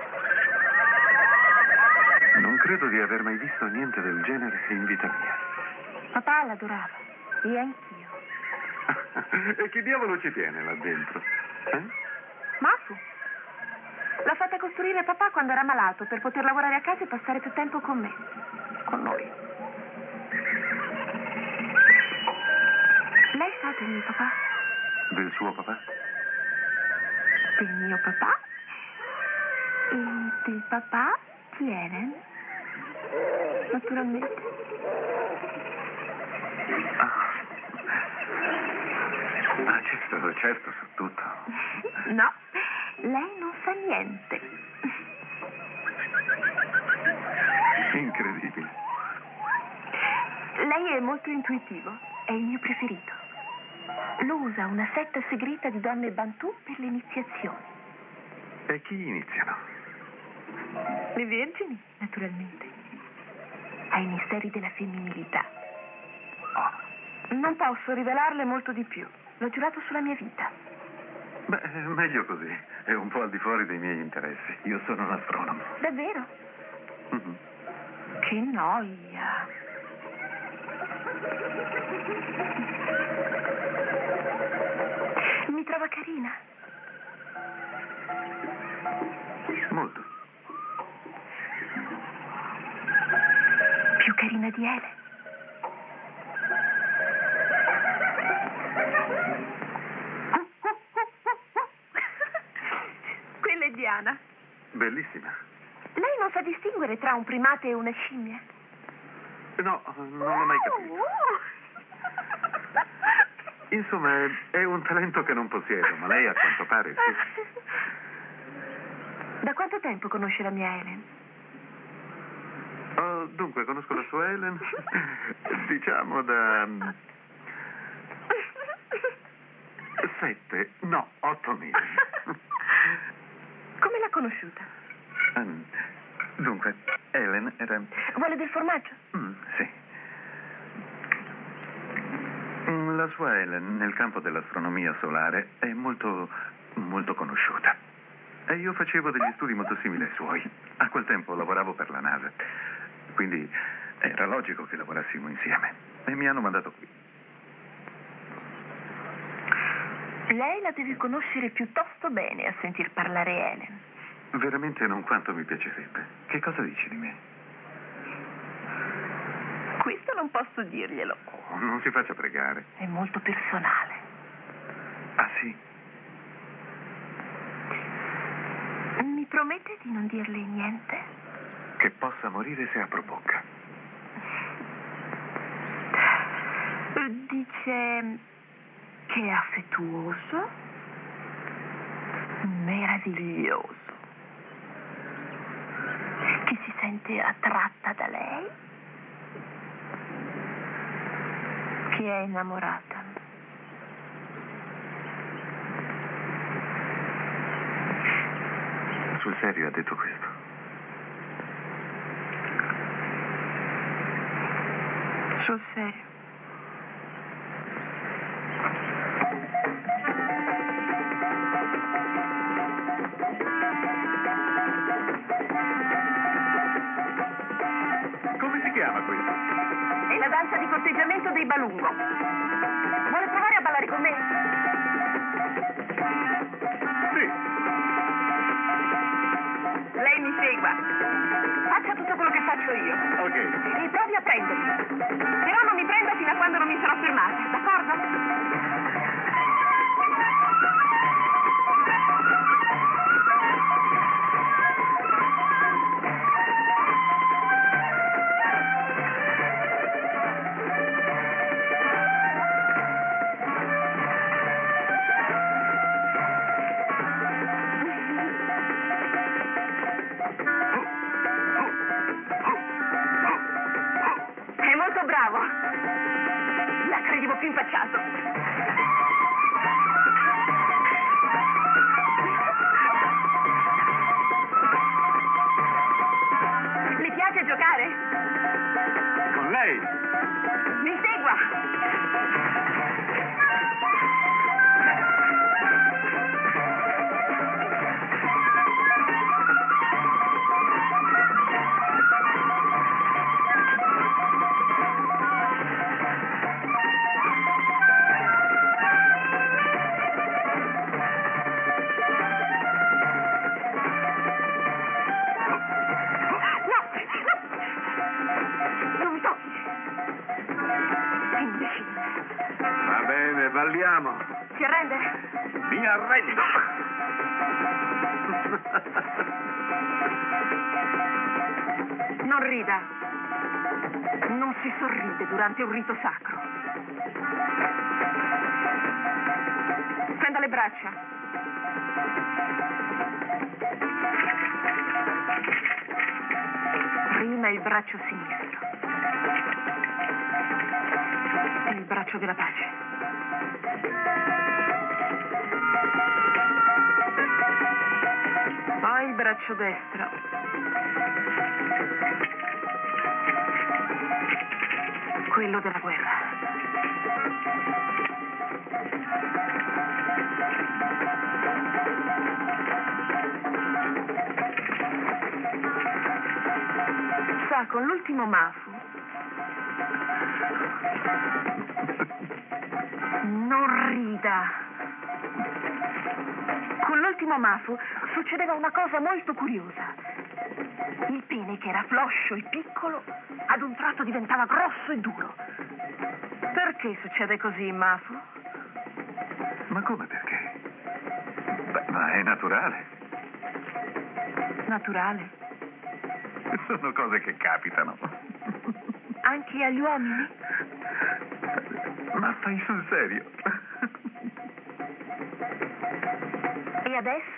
Non credo di aver mai visto niente del genere in vita mia. Papà l'adorava. E anch'io. E che diavolo ci tiene là dentro? Eh? Mafu. L'ha fatta costruire papà quando era malato per poter lavorare a casa e passare più tempo con me. Con noi. Lei sa del mio papà? Del suo papà? Del mio papà? E del papà di Ellen? Naturalmente. Ah. Ah, certo, certo, so tutto. No, lei non sa niente. Incredibile. Lei è molto intuitivo. È il mio preferito. Lo usa una setta segreta di donne Bantu per le iniziazioni. E chi iniziano? Le vergini, naturalmente. Ai misteri della femminilità. Oh. Non posso rivelarle molto di più. L'ho giurato sulla mia vita. Beh, meglio così. È un po' al di fuori dei miei interessi. Io sono un astronomo. Davvero? Mm-hmm. Che noia. Mi trova carina? Molto. Più carina di Ele. Quella è Diana. Bellissima. Lei non sa distinguere tra un primate e una scimmia? No, non l'ho mai capito. Oh. Insomma, è- è un talento che non possiedo, ma lei a quanto pare sì. Da quanto tempo conosce la mia Ellen? Oh, dunque, conosco la sua Ellen, diciamo da mm, sette, no, otto mesi. Come l'ha conosciuta? Ehm, Dunque, Ellen era... Vuole del formaggio? Mm, sì. La sua Helen nel campo dell'astronomia solare è molto, molto conosciuta. E io facevo degli studi molto simili ai suoi. A quel tempo lavoravo per la NASA. Quindi era logico che lavorassimo insieme. E mi hanno mandato qui. Lei la deve conoscere piuttosto bene a sentir parlare Helen. Veramente non quanto mi piacerebbe. Che cosa dici di me? Questo non posso dirglielo. Oh, non si faccia pregare. È molto personale. Ah, sì? Mi promette di non dirle niente? Che possa morire se apro bocca. Dice che è affettuoso, meraviglioso, che si sente attratta da lei, che è innamorata. Sul serio ha detto questo? Sul serio. Come si chiama questo? È la danza di corteggiamento dei Balungo. Vuole provare a ballare con me? Sì. Lei mi segua. Faccia tutto quello che faccio io. Ok. E provi a prendermi. Però non mi prenda fino a quando non mi sarò fermata, d'accordo? È molto bravo. La credevo più impacciato. Le piace giocare? Con lei? Mi segua. Non mi tocchi. Imbecille. Va bene, balliamo. Si arrende? Mi arrendo. Non rida. Non si sorride durante un rito sacro. Prenda le braccia. Prima il braccio sinistro. Il braccio della pace. Poi il braccio destro. Quello della guerra. Sa, con l'ultimo Mafu non rida. Con l'ultimo Mafu succedeva una cosa molto curiosa. Il pene, che era floscio e piccolo, ad un tratto diventava grosso e duro. Perché succede così, Mafu? Ma come perché? Beh, ma è naturale. Naturale. Sono cose che capitano. Anche agli uomini? Ma stai sul serio? E adesso?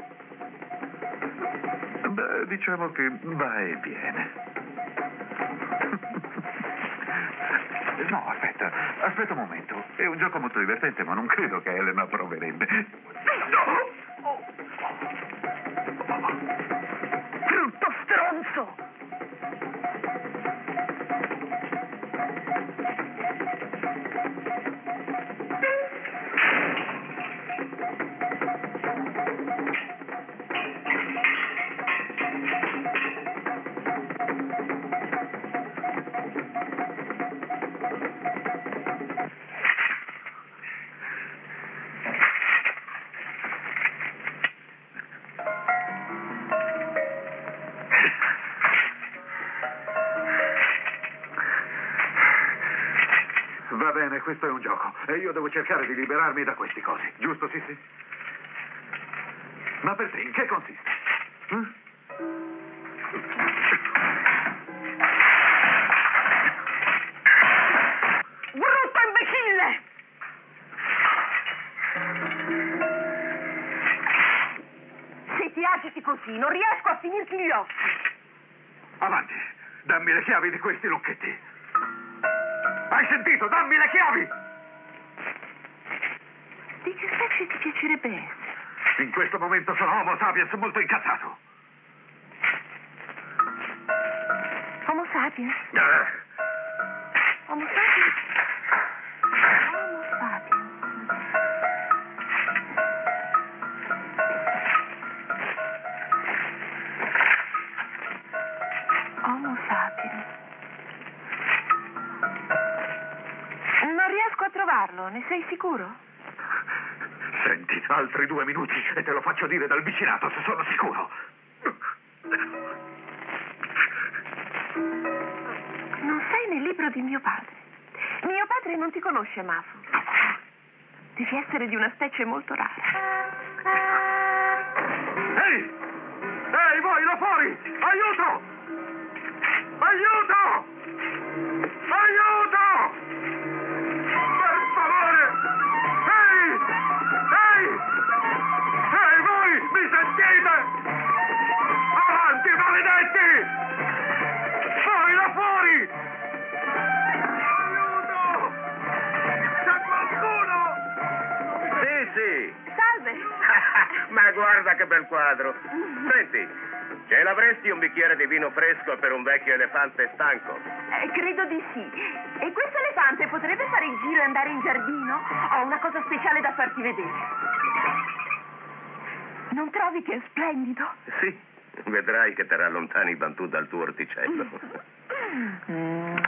Beh, diciamo che va e viene. No, aspetta, aspetta un momento. È un gioco molto divertente, ma non credo che Helen approverebbe. No! Brutto stronzo! bene, questo è un gioco e io devo cercare di liberarmi da questi cosi, giusto Sissi? Ma per te in che consiste? Eh? Brutto imbecille! Se ti agiti così, non riesco a finirti gli occhi. Avanti, dammi le chiavi di questi lucchetti. Hai sentito? Dammi le chiavi! Di che specie ti piacerebbe essere? In questo momento sono Homo sapiens molto incazzato. Homo sapiens? Ah. Homo sapiens? Homo sapiens. Homo sapiens. Non riesco a trovarlo, ne sei sicuro? Senti, altri due minuti e te lo faccio dire dal vicinato, se sono sicuro. Non sei nel libro di mio padre. Mio padre non ti conosce, Mafu. Devi essere di una specie molto rara. Ehi! Ehi, voi là fuori! Aiuto! Aiuto! Aiuto! Per favore! Ehi! Ehi! Ehi, voi! Mi sentite? Avanti, maledetti! Voi là fuori! Aiuto! C'è qualcuno! Sì, sì. Salve! Ma guarda che bel quadro. Senti, ce l'avresti un bicchiere di vino fresco per un vecchio elefante stanco? Eh, credo di sì. E questo elefante potrebbe fare il giro e andare in giardino? Ho una cosa speciale da farti vedere. Non trovi che è splendido? Sì, vedrai che te allontani i bantù dal tuo orticello. Mm.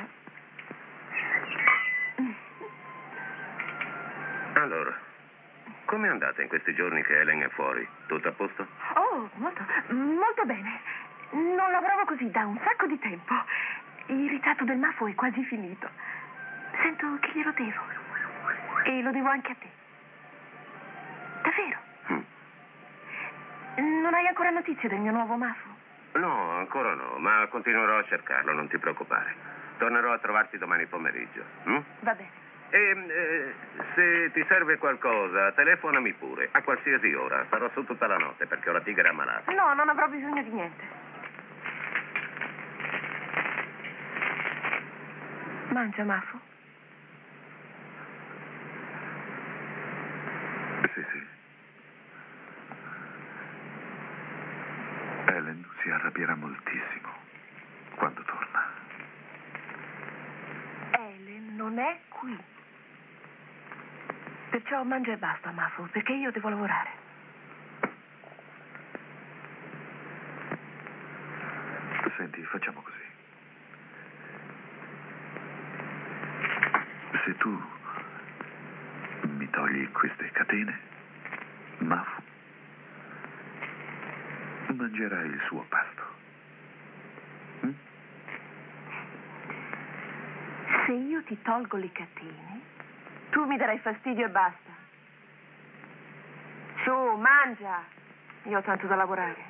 Allora, com'è andata in questi giorni che Helen è fuori? Tutto a posto? Oh, molto, molto bene. Non lavoravo così da un sacco di tempo. Il ritratto del Mafu è quasi finito. Sento che glielo devo. E lo devo anche a te. Davvero? Mm. Non hai ancora notizie del mio nuovo Mafu? No, ancora no, ma continuerò a cercarlo, non ti preoccupare. Tornerò a trovarti domani pomeriggio. Mm? Va bene. E eh, se ti serve qualcosa, telefonami pure, a qualsiasi ora. Sarò su tutta la notte perché ho la tigre ammalata. No, non avrò bisogno di niente. Mangia, Mafu. Sì, sì. Helen si arrabbierà moltissimo quando torna. Helen non è qui. Perciò mangia e basta, Mafu, perché io devo lavorare. Senti, facciamo così. Se tu mi togli queste catene, Mafu mangerà il suo pasto. Mm? Se io ti tolgo le catene, tu mi darai fastidio e basta. Su, mangia. Io ho tanto da lavorare.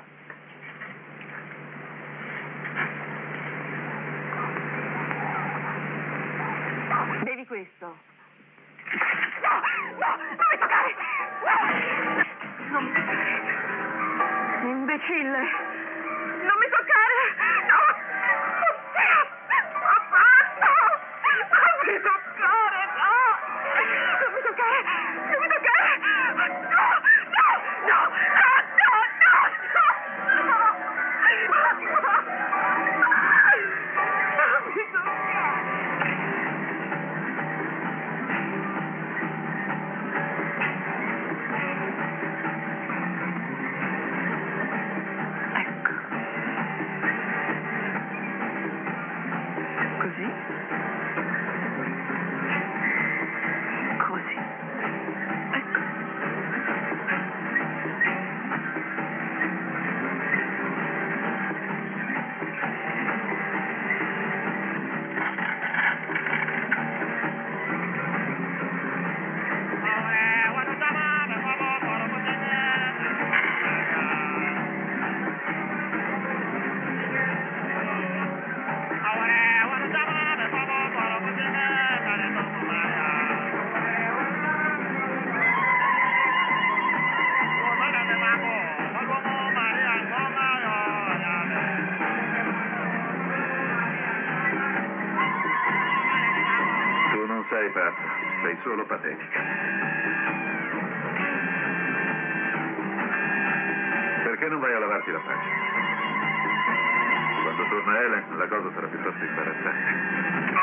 Bevi questo. No, no, non mi toccare! No! Non mi toccare. Imbecille. Non mi toccare! No! Papà, no! Non mi toccare, no! Non mi toccare! Non mi toccare! No! No! No! No! No! No! No! Non mi toccare! Ecco. sei pazza, sei solo patetica. Perché non vai a lavarti la faccia? Quando torna Helen, la cosa sarà piuttosto imbarazzante.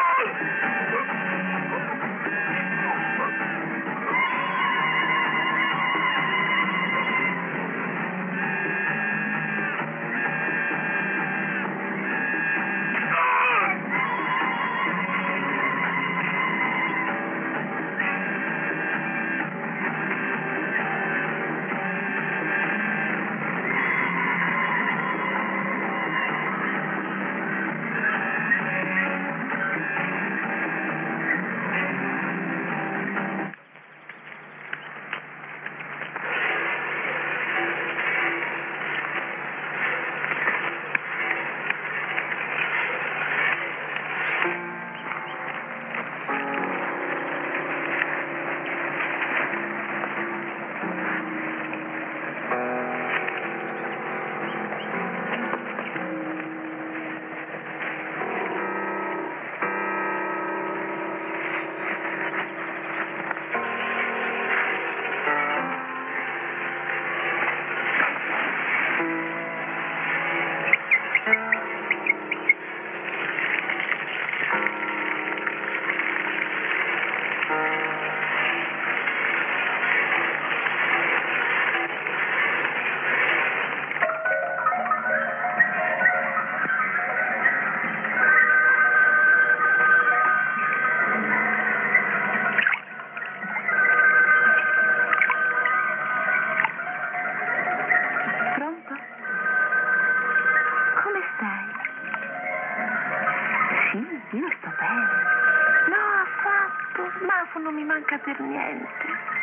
Io sto bene. No, affatto. Mafo non mi manca per niente.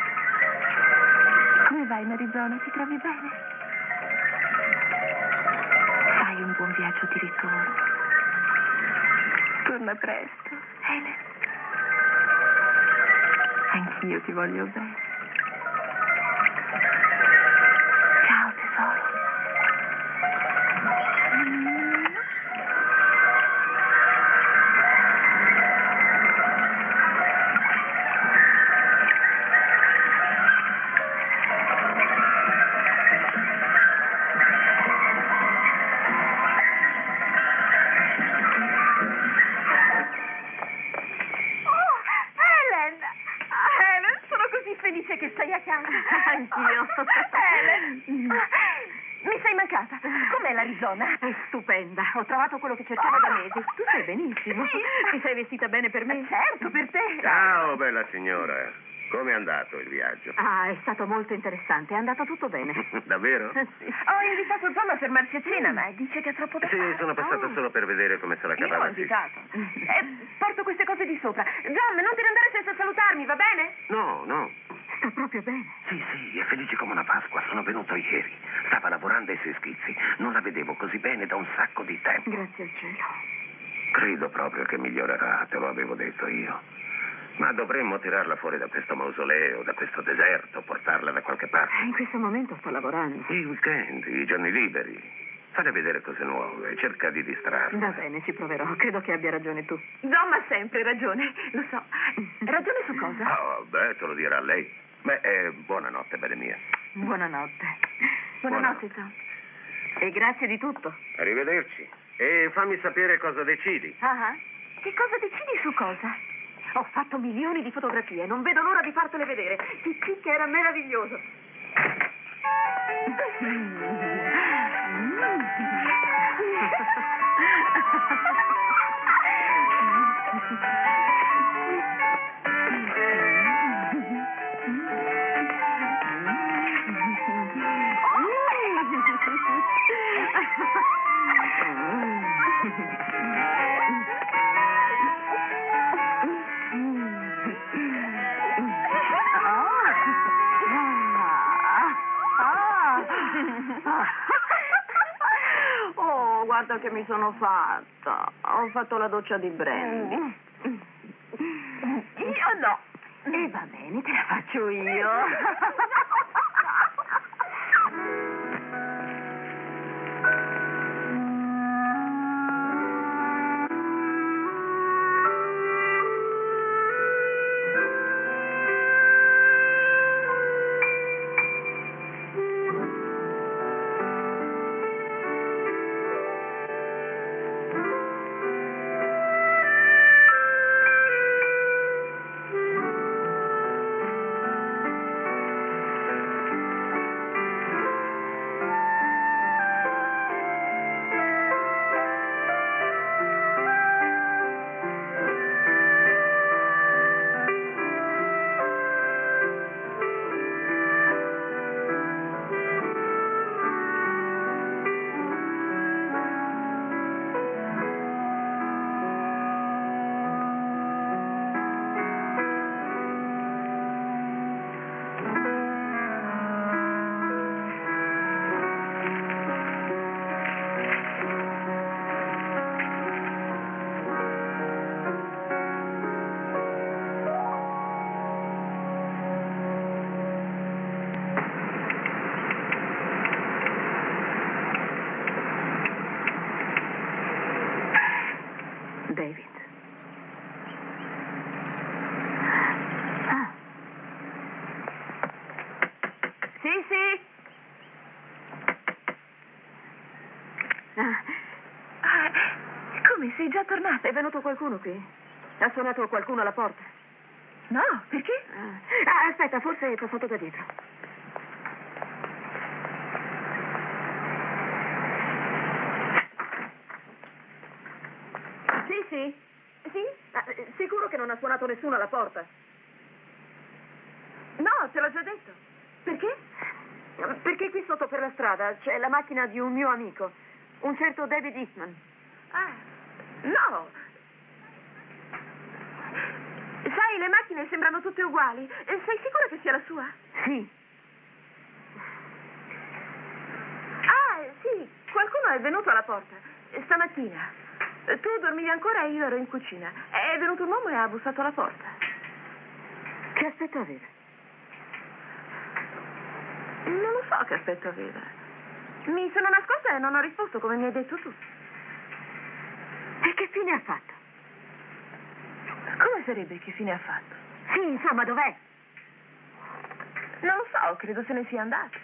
Come vai in Arizona? Ti trovi bene? Fai un buon viaggio di ritorno. Torna presto, Helen. Anch'io ti voglio bene. Ciao, tesoro. Che stai a casa. Anch'io. Helen, mi sei mancata. Com'è l'Arizona? È stupenda. Ho trovato quello che cercavo da mesi. Tu stai benissimo. Sì. Ti sei vestita bene per me? Certo, per te. Ciao, bella signora. Come è andato il viaggio? Ah, è stato molto interessante. È andato tutto bene. Davvero? Sì. Ho invitato John a fermarsi a cena, ma dice che ha troppo da Sì, fare. sono passato Oh. solo per vedere come se la Io cavava. ho invitato. Eh, porto queste cose di sopra. John, non te ne andare senza salutarmi, va bene? No, no. Sta proprio bene. Sì, sì, è felice come una Pasqua. Sono venuto ieri. Stava lavorando ai suoi schizzi. Non la vedevo così bene da un sacco di tempo. Grazie al cielo. Credo proprio che migliorerà, te lo avevo detto io. Ma dovremmo tirarla fuori da questo mausoleo, da questo deserto, portarla da qualche parte. In questo momento sto lavorando. I weekend, i giorni liberi. Fare vedere cose nuove, cerca di distrarla. Va bene, ci proverò. Credo che abbia ragione tu. John ha sempre ragione, lo so. Ragione su cosa? Oh, beh, te lo dirà lei. Beh, eh, buonanotte, belle mie. Buonanotte. Buonanotte, John. E grazie di tutto. Arrivederci. E fammi sapere cosa decidi. Ah, Che cosa decidi su cosa? ho fatto milioni di fotografie. Non vedo l'ora di fartele vedere. Pipì che era meraviglioso. Oh, guarda che mi sono fatta. Ho fatto la doccia di brandy. Io no. E va bene, te la faccio io. David. Ah. Sì, sì. Ah. Ah, come, sei già tornata? È venuto qualcuno qui? Ha suonato qualcuno alla porta? No, perché? Ah, aspetta, forse è passato da dietro. Sì, sì. Sì? Ah, sicuro che non ha suonato nessuno alla porta? No, te l'ho già detto. Perché? Perché qui sotto per la strada c'è la macchina di un mio amico, un certo David Eastman. Ah, no. Sai, le macchine sembrano tutte uguali. Sei sicura che sia la sua? Sì. Ah, sì, qualcuno è venuto alla porta. Stamattina. Tu dormivi ancora e io ero in cucina. È venuto un uomo e ha bussato alla porta. Che aspetto aveva? Non lo so che aspetto aveva. Mi sono nascosta e non ho risposto come mi hai detto tu. E che fine ha fatto? Come sarebbe che fine ha fatto? Sì, insomma, dov'è? Non lo so, credo se ne sia andato.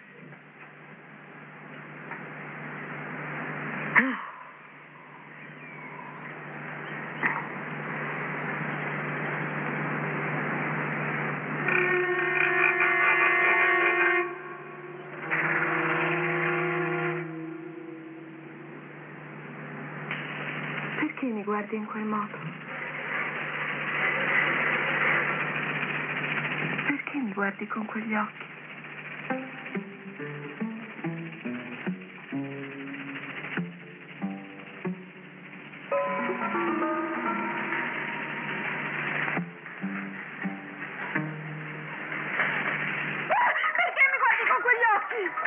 Perché mi guardi in quel modo? Perché mi guardi con quegli occhi? Perché mi guardi con quegli occhi?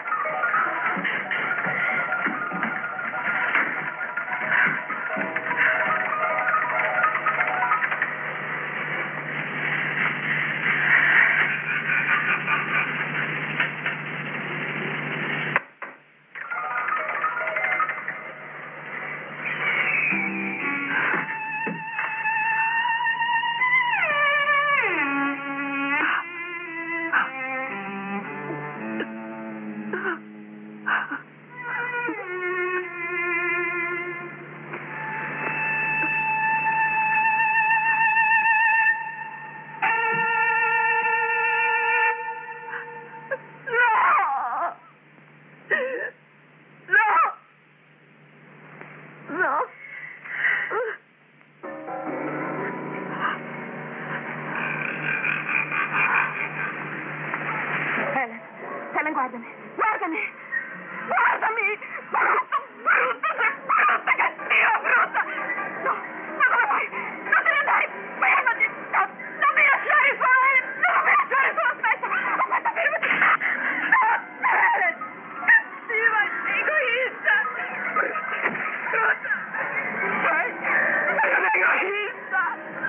Guardami, guardami, guardami! Brutto, brutto, sei brutta, cattiva, brutta! No, ma dove vai? Non te ne andare! Fermati! No, non mi lasciare solo! Non mi lasciare solo! Aspetta! Aspetta, fermati! No, Ellen! Cattiva, egoista! Brutta! Sei... sei un egoista!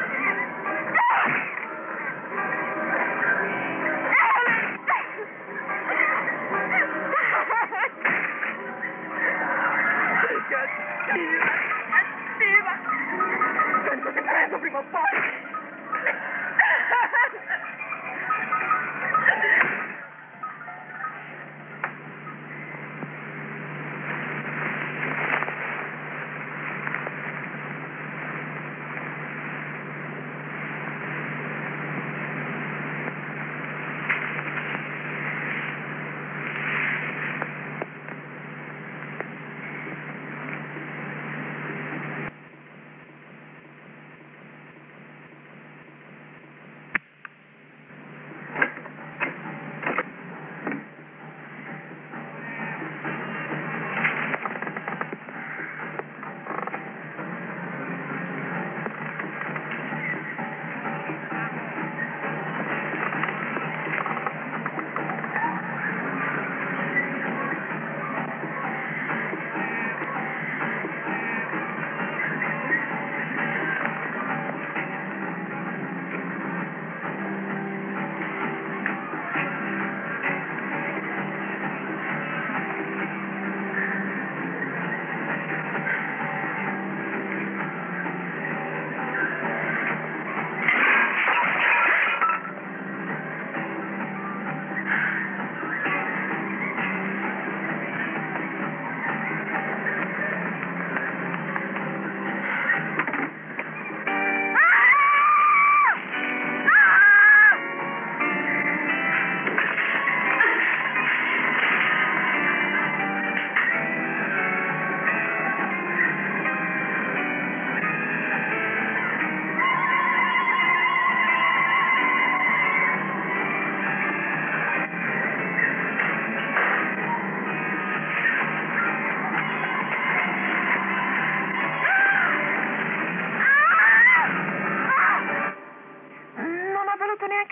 Cattiva, cattiva! Penso che prendo prima o poi!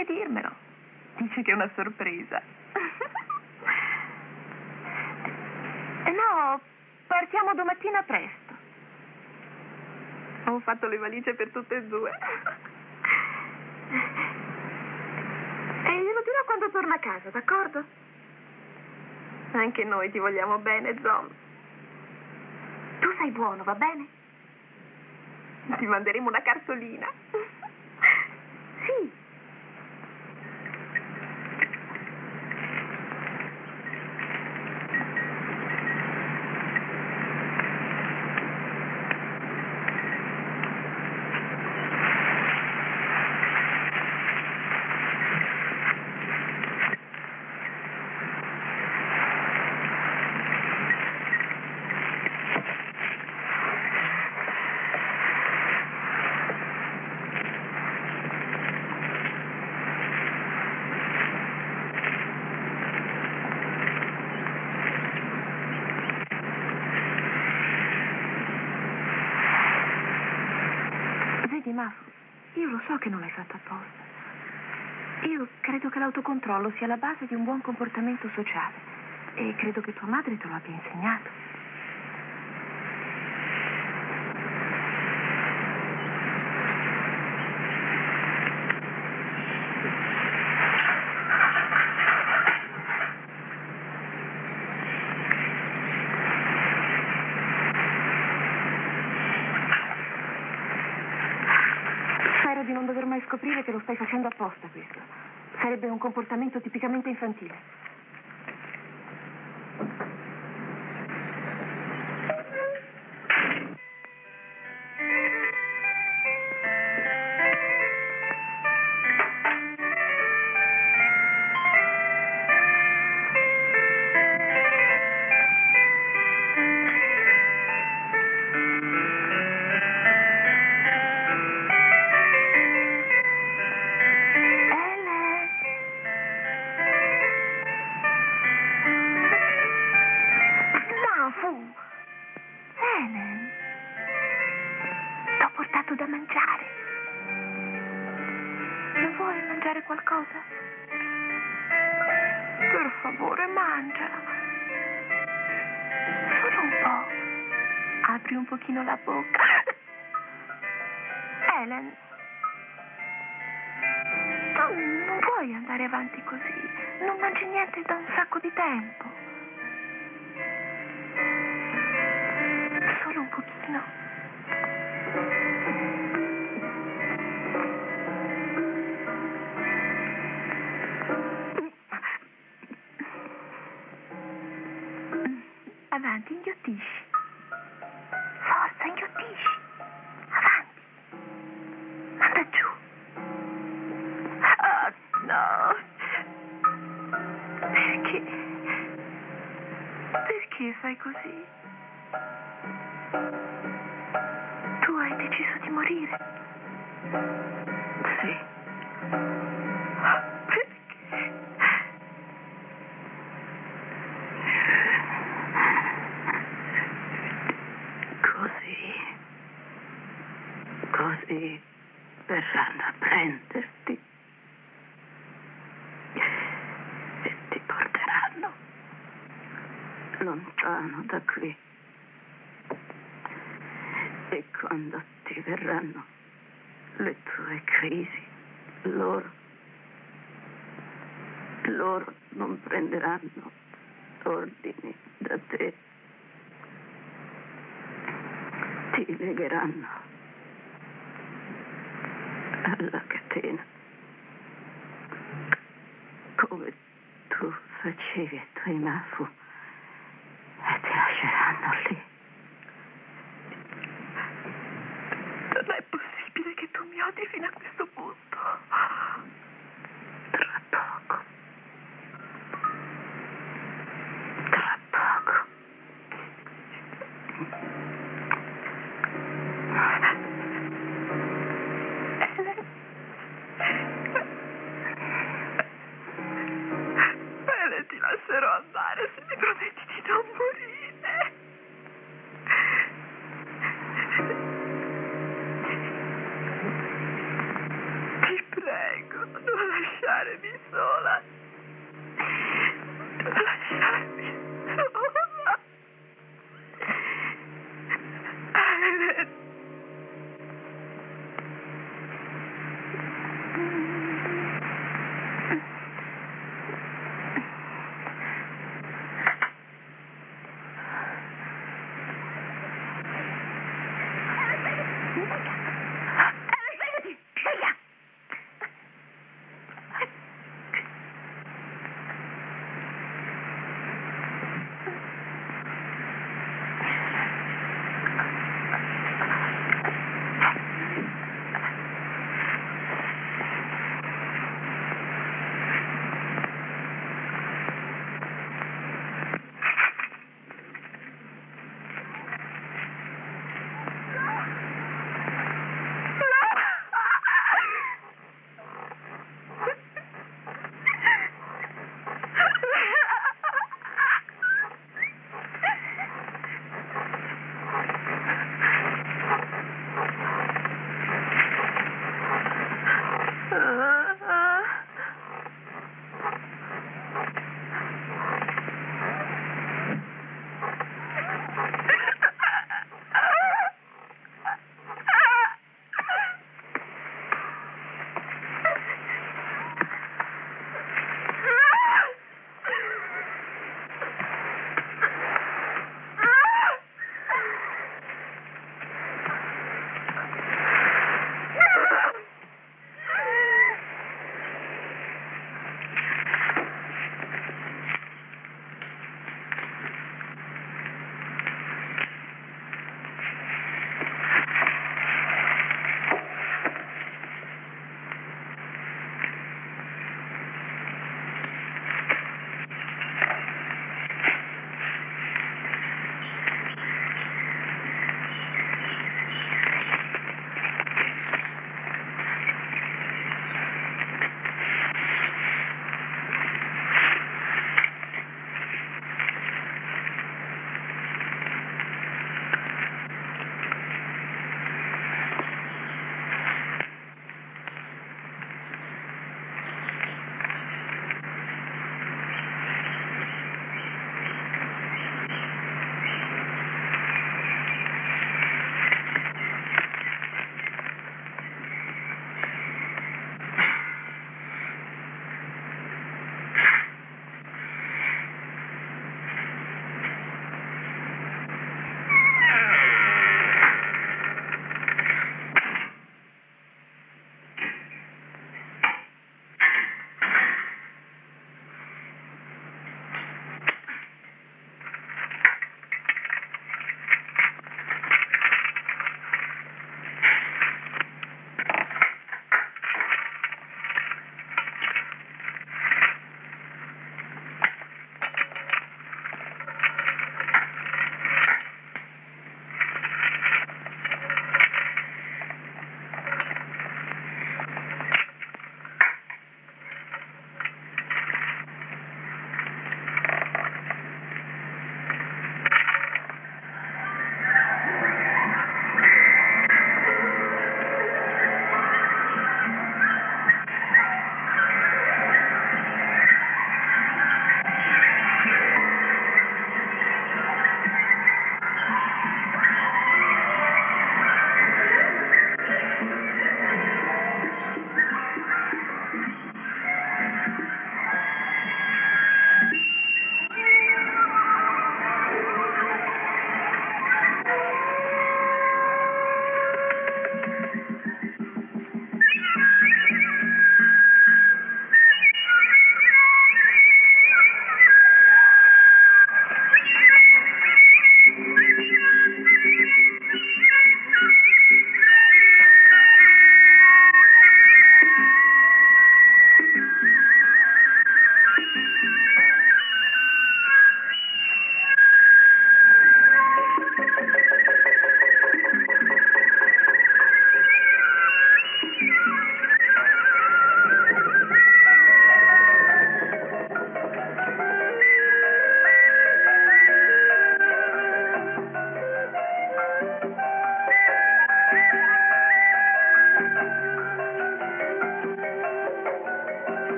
neanche dirmelo. Dice che è una sorpresa. Eh no, partiamo domattina presto. Ho fatto le valigie per tutte e due. E glielo dirò quando torno a casa, d'accordo? Anche noi ti vogliamo bene, John. Tu sei buono, va bene? Ti manderemo una cartolina. Sì. Ma io lo so che non l'hai fatto apposta. Io credo che l'autocontrollo sia la base di un buon comportamento sociale e credo che tua madre te lo abbia insegnato. Di non dover mai scoprire che lo stai facendo apposta, questo. Sarebbe un comportamento tipicamente infantile. Qualcosa? Per favore, mangia. Solo un po'. Apri un pochino la bocca. Helen, tu non puoi andare avanti così. Non mangi niente da un sacco di tempo. Solo un pochino. Avanti, inghiottisci. Forza, inghiottisci. Avanti. Manda giù. Oh, no. Perché? Perché fai così? Tu hai deciso di morire? Sì. Perché? Così verranno a prenderti e ti porteranno lontano da qui. E quando ti verranno le tue crisi, loro, loro non prenderanno ordini da te. Ti legheranno alla catena, come tu facevi ai tuoi mafu, e ti lasceranno lì. Non è possibile che tu mi odi fino a questo punto. Tra poco. Tra poco.